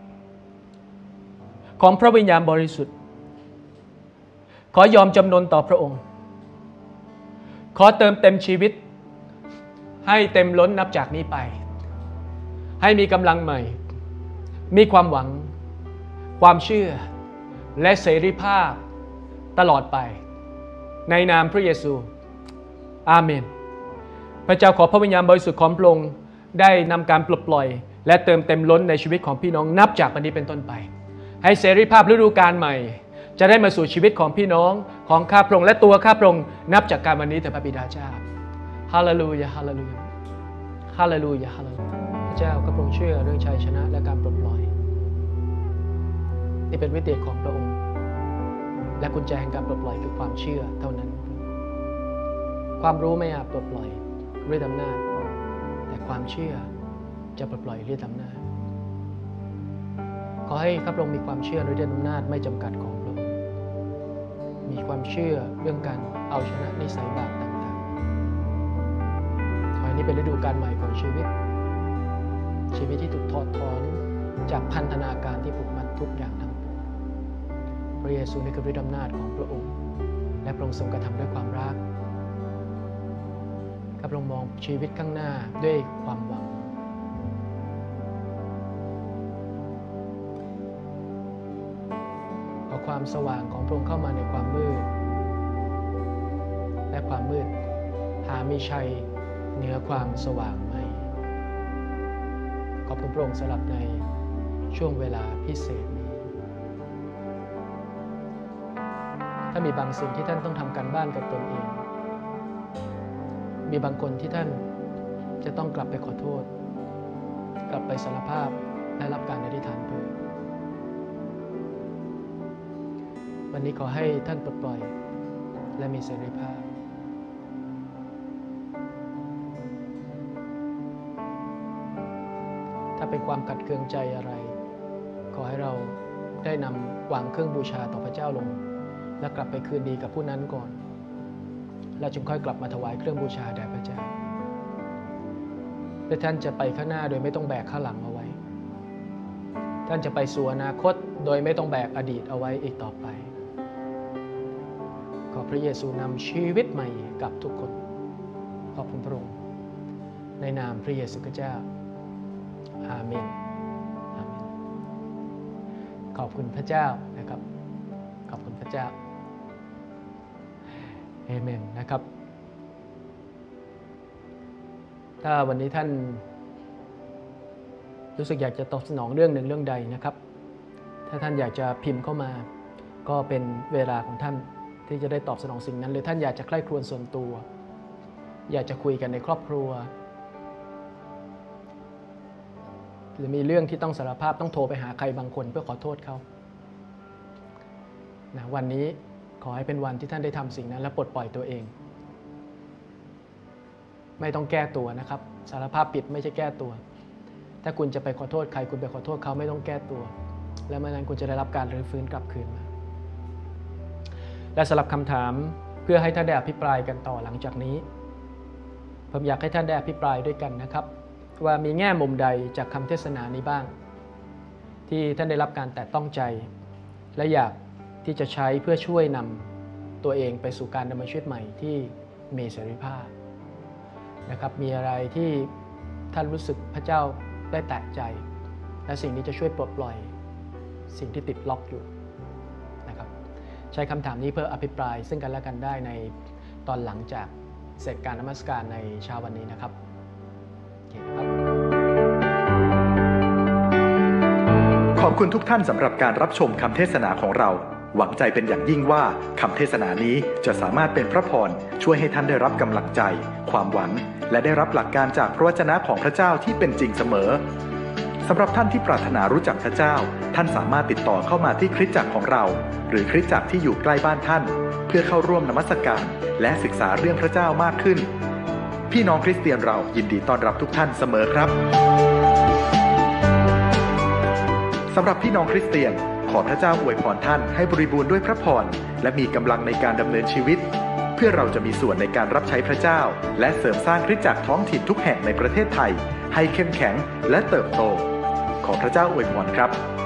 ของพระวิญญาณบริสุทธิ์ขอยอมจำนนต่อพระองค์ขอเติมเต็มชีวิตให้เต็มล้นนับจากนี้ไปให้มีกำลังใหม่มีความหวังความเชื่อและเสรีภาพตลอดไปในนามพระเยซูอาเมนพระเจ้าขอพระวิญญาณบริสุทธิ์ของพระองค์ได้นำการปลดปล่อยและเติมเต็มล้นในชีวิตของพี่น้องนับจากวันนี้เป็นต้นไปให้เสรีภาพฤดูกาลใหม่จะได้มาสู่ชีวิตของพี่น้องของข้าพระองค์และตัวข้าพระองค์นับจากการวันนี้เถิดพระบิดาเจ้าฮาเลลูยาฮาเลลูยาฮาเลลูยาฮาเลลูยาพระเจ้าข้าพระองค์เชื่อเรื่องชัยชนะและการปลดปล่อยนี่เป็นวิธีของพระองค์และกุญแจแห่งการปลดปล่อยคือความเชื่อเท่านั้นความรู้ไม่อาจปลดปล่อยฤทธิ์อำนาจแต่ความเชื่อจะปลดปล่อยฤทธิ์อำนาจขอให้ข้าพระองค์มีความเชื่อในฤทธิ์อำนาจไม่จำกัดของพระองค์มีความเชื่อเรื่องการเอาชนะนิสัยบาปต่างๆขอให้นี้เป็นฤดูกาลใหม่ของชีวิตที่ถูกถอดถอนจากพันธนาการที่ผูกมัดทุกอย่างทั้งปวงพระเยซูนี่คือฤทธิ์อำนาจของพระองค์และพระองค์ทรงกระทำด้วยความรักข้าพระองค์มองชีวิตข้างหน้าด้วยความหวังเอาความสว่างของพระองค์เข้ามาในความมืดและความมืดหามีชัยเหนือความสว่างไม่ขอบคุณพระองค์สำหรับในช่วงเวลาพิเศษนี้ถ้ามีบางสิ่งที่ท่านต้องทำการบ้านกับตนเองมีบางคนที่ท่านจะต้องกลับไปขอโทษกลับไปสารภาพและรับการอธิษฐานเพื่อวันนี้ขอให้ท่านปลดปล่อยและมีเสรีภาพถ้าเป็นความขัดเคืองใจอะไรขอให้เราได้นำวางเครื่องบูชาต่อพระเจ้าลงและกลับไปคืนดีกับผู้นั้นก่อนแล้วจึงค่อยกลับมาถวายเครื่องบูชาแด่พระเจ้าและท่านจะไปข้างหน้าโดยไม่ต้องแบกข้างหลังเอาไว้ท่านจะไปสู่อนาคตโดยไม่ต้องแบกอดีตเอาไว้อีกต่อไปขอพระเยซูนำชีวิตใหม่กับทุกคนขอบคุณพระองค์ในนามพระเยซูคริสต์เจ้าอาเมนอาเมนขอบคุณพระเจ้านะครับขอบคุณพระเจ้าเอเมนนะครับถ้าวันนี้ท่านรู้สึกอยากจะตอบสนองเรื่องหนึ่งเรื่องใดนะครับถ้าท่านอยากจะพิมพ์เข้ามาก็เป็นเวลาของท่านที่จะได้ตอบสนองสิ่งนั้นหรือท่านอยากจะใคร่ครวญส่วนตัวอยากจะคุยกันในครอบครัวหรือมีเรื่องที่ต้องสารภาพต้องโทรไปหาใครบางคนเพื่อขอโทษเขานะวันนี้ขอให้เป็นวันที่ท่านได้ทำสิ่งนั้นและปลดปล่อยตัวเองไม่ต้องแก้ตัวนะครับสารภาพผิดไม่ใช่แก้ตัวถ้าคุณจะไปขอโทษใครคุณไปขอโทษเขาไม่ต้องแก้ตัวและเมื่อนั้นคุณจะได้รับการรื้อฟื้นกลับคืนมาและสำหรับคำถามเพื่อให้ท่านได้อภิปรายกันต่อหลังจากนี้ผมอยากให้ท่านได้อภิปรายด้วยกันนะครับว่ามีแง่มุมใดจากคำเทศนานี้บ้างที่ท่านได้รับการแตะต้องใจและอยากที่จะใช้เพื่อช่วยนำตัวเองไปสู่การดำเนินชีวิตใหม่ที่มีเสรีภาพนะครับมีอะไรที่ท่านรู้สึกพระเจ้าได้แตะใจและสิ่งนี้จะช่วยปลดปล่อยสิ่งที่ติดล็อกอยู่นะครับใช้คำถามนี้เพื่ออภิปรายซึ่งกันและกันได้ในตอนหลังจากเสร็จการนมัสการในเช้าวันนี้นะครับขอบคุณทุกท่านสำหรับการรับชมคำเทศนาของเราหวังใจเป็นอย่างยิ่งว่าคำเทศนานี้จะสามารถเป็นพระพรช่วยให้ท่านได้รับกำลังใจความหวังและได้รับหลักการจากพระวจนะของพระเจ้าที่เป็นจริงเสมอสำหรับท่านที่ปรารถนารู้จักพระเจ้าท่านสามารถติดต่อเข้ามาที่คริสตจักรของเราหรือคริสตจักรที่อยู่ใกล้บ้านท่านเพื่อเข้าร่วมนมัสการและศึกษาเรื่องพระเจ้ามากขึ้นพี่น้องคริสเตียนเรายินดีต้อนรับทุกท่านเสมอครับสำหรับพี่น้องคริสเตียนขอพระเจ้าอวยพรท่านให้บริบูรณ์ด้วยพระพรและมีกำลังในการดำเนินชีวิตเพื่อเราจะมีส่วนในการรับใช้พระเจ้าและเสริมสร้างคริสตจักรท้องถิ่นทุกแห่งในประเทศไทยให้เข้มแข็งและเติบโตขอพระเจ้าอวยพรครับ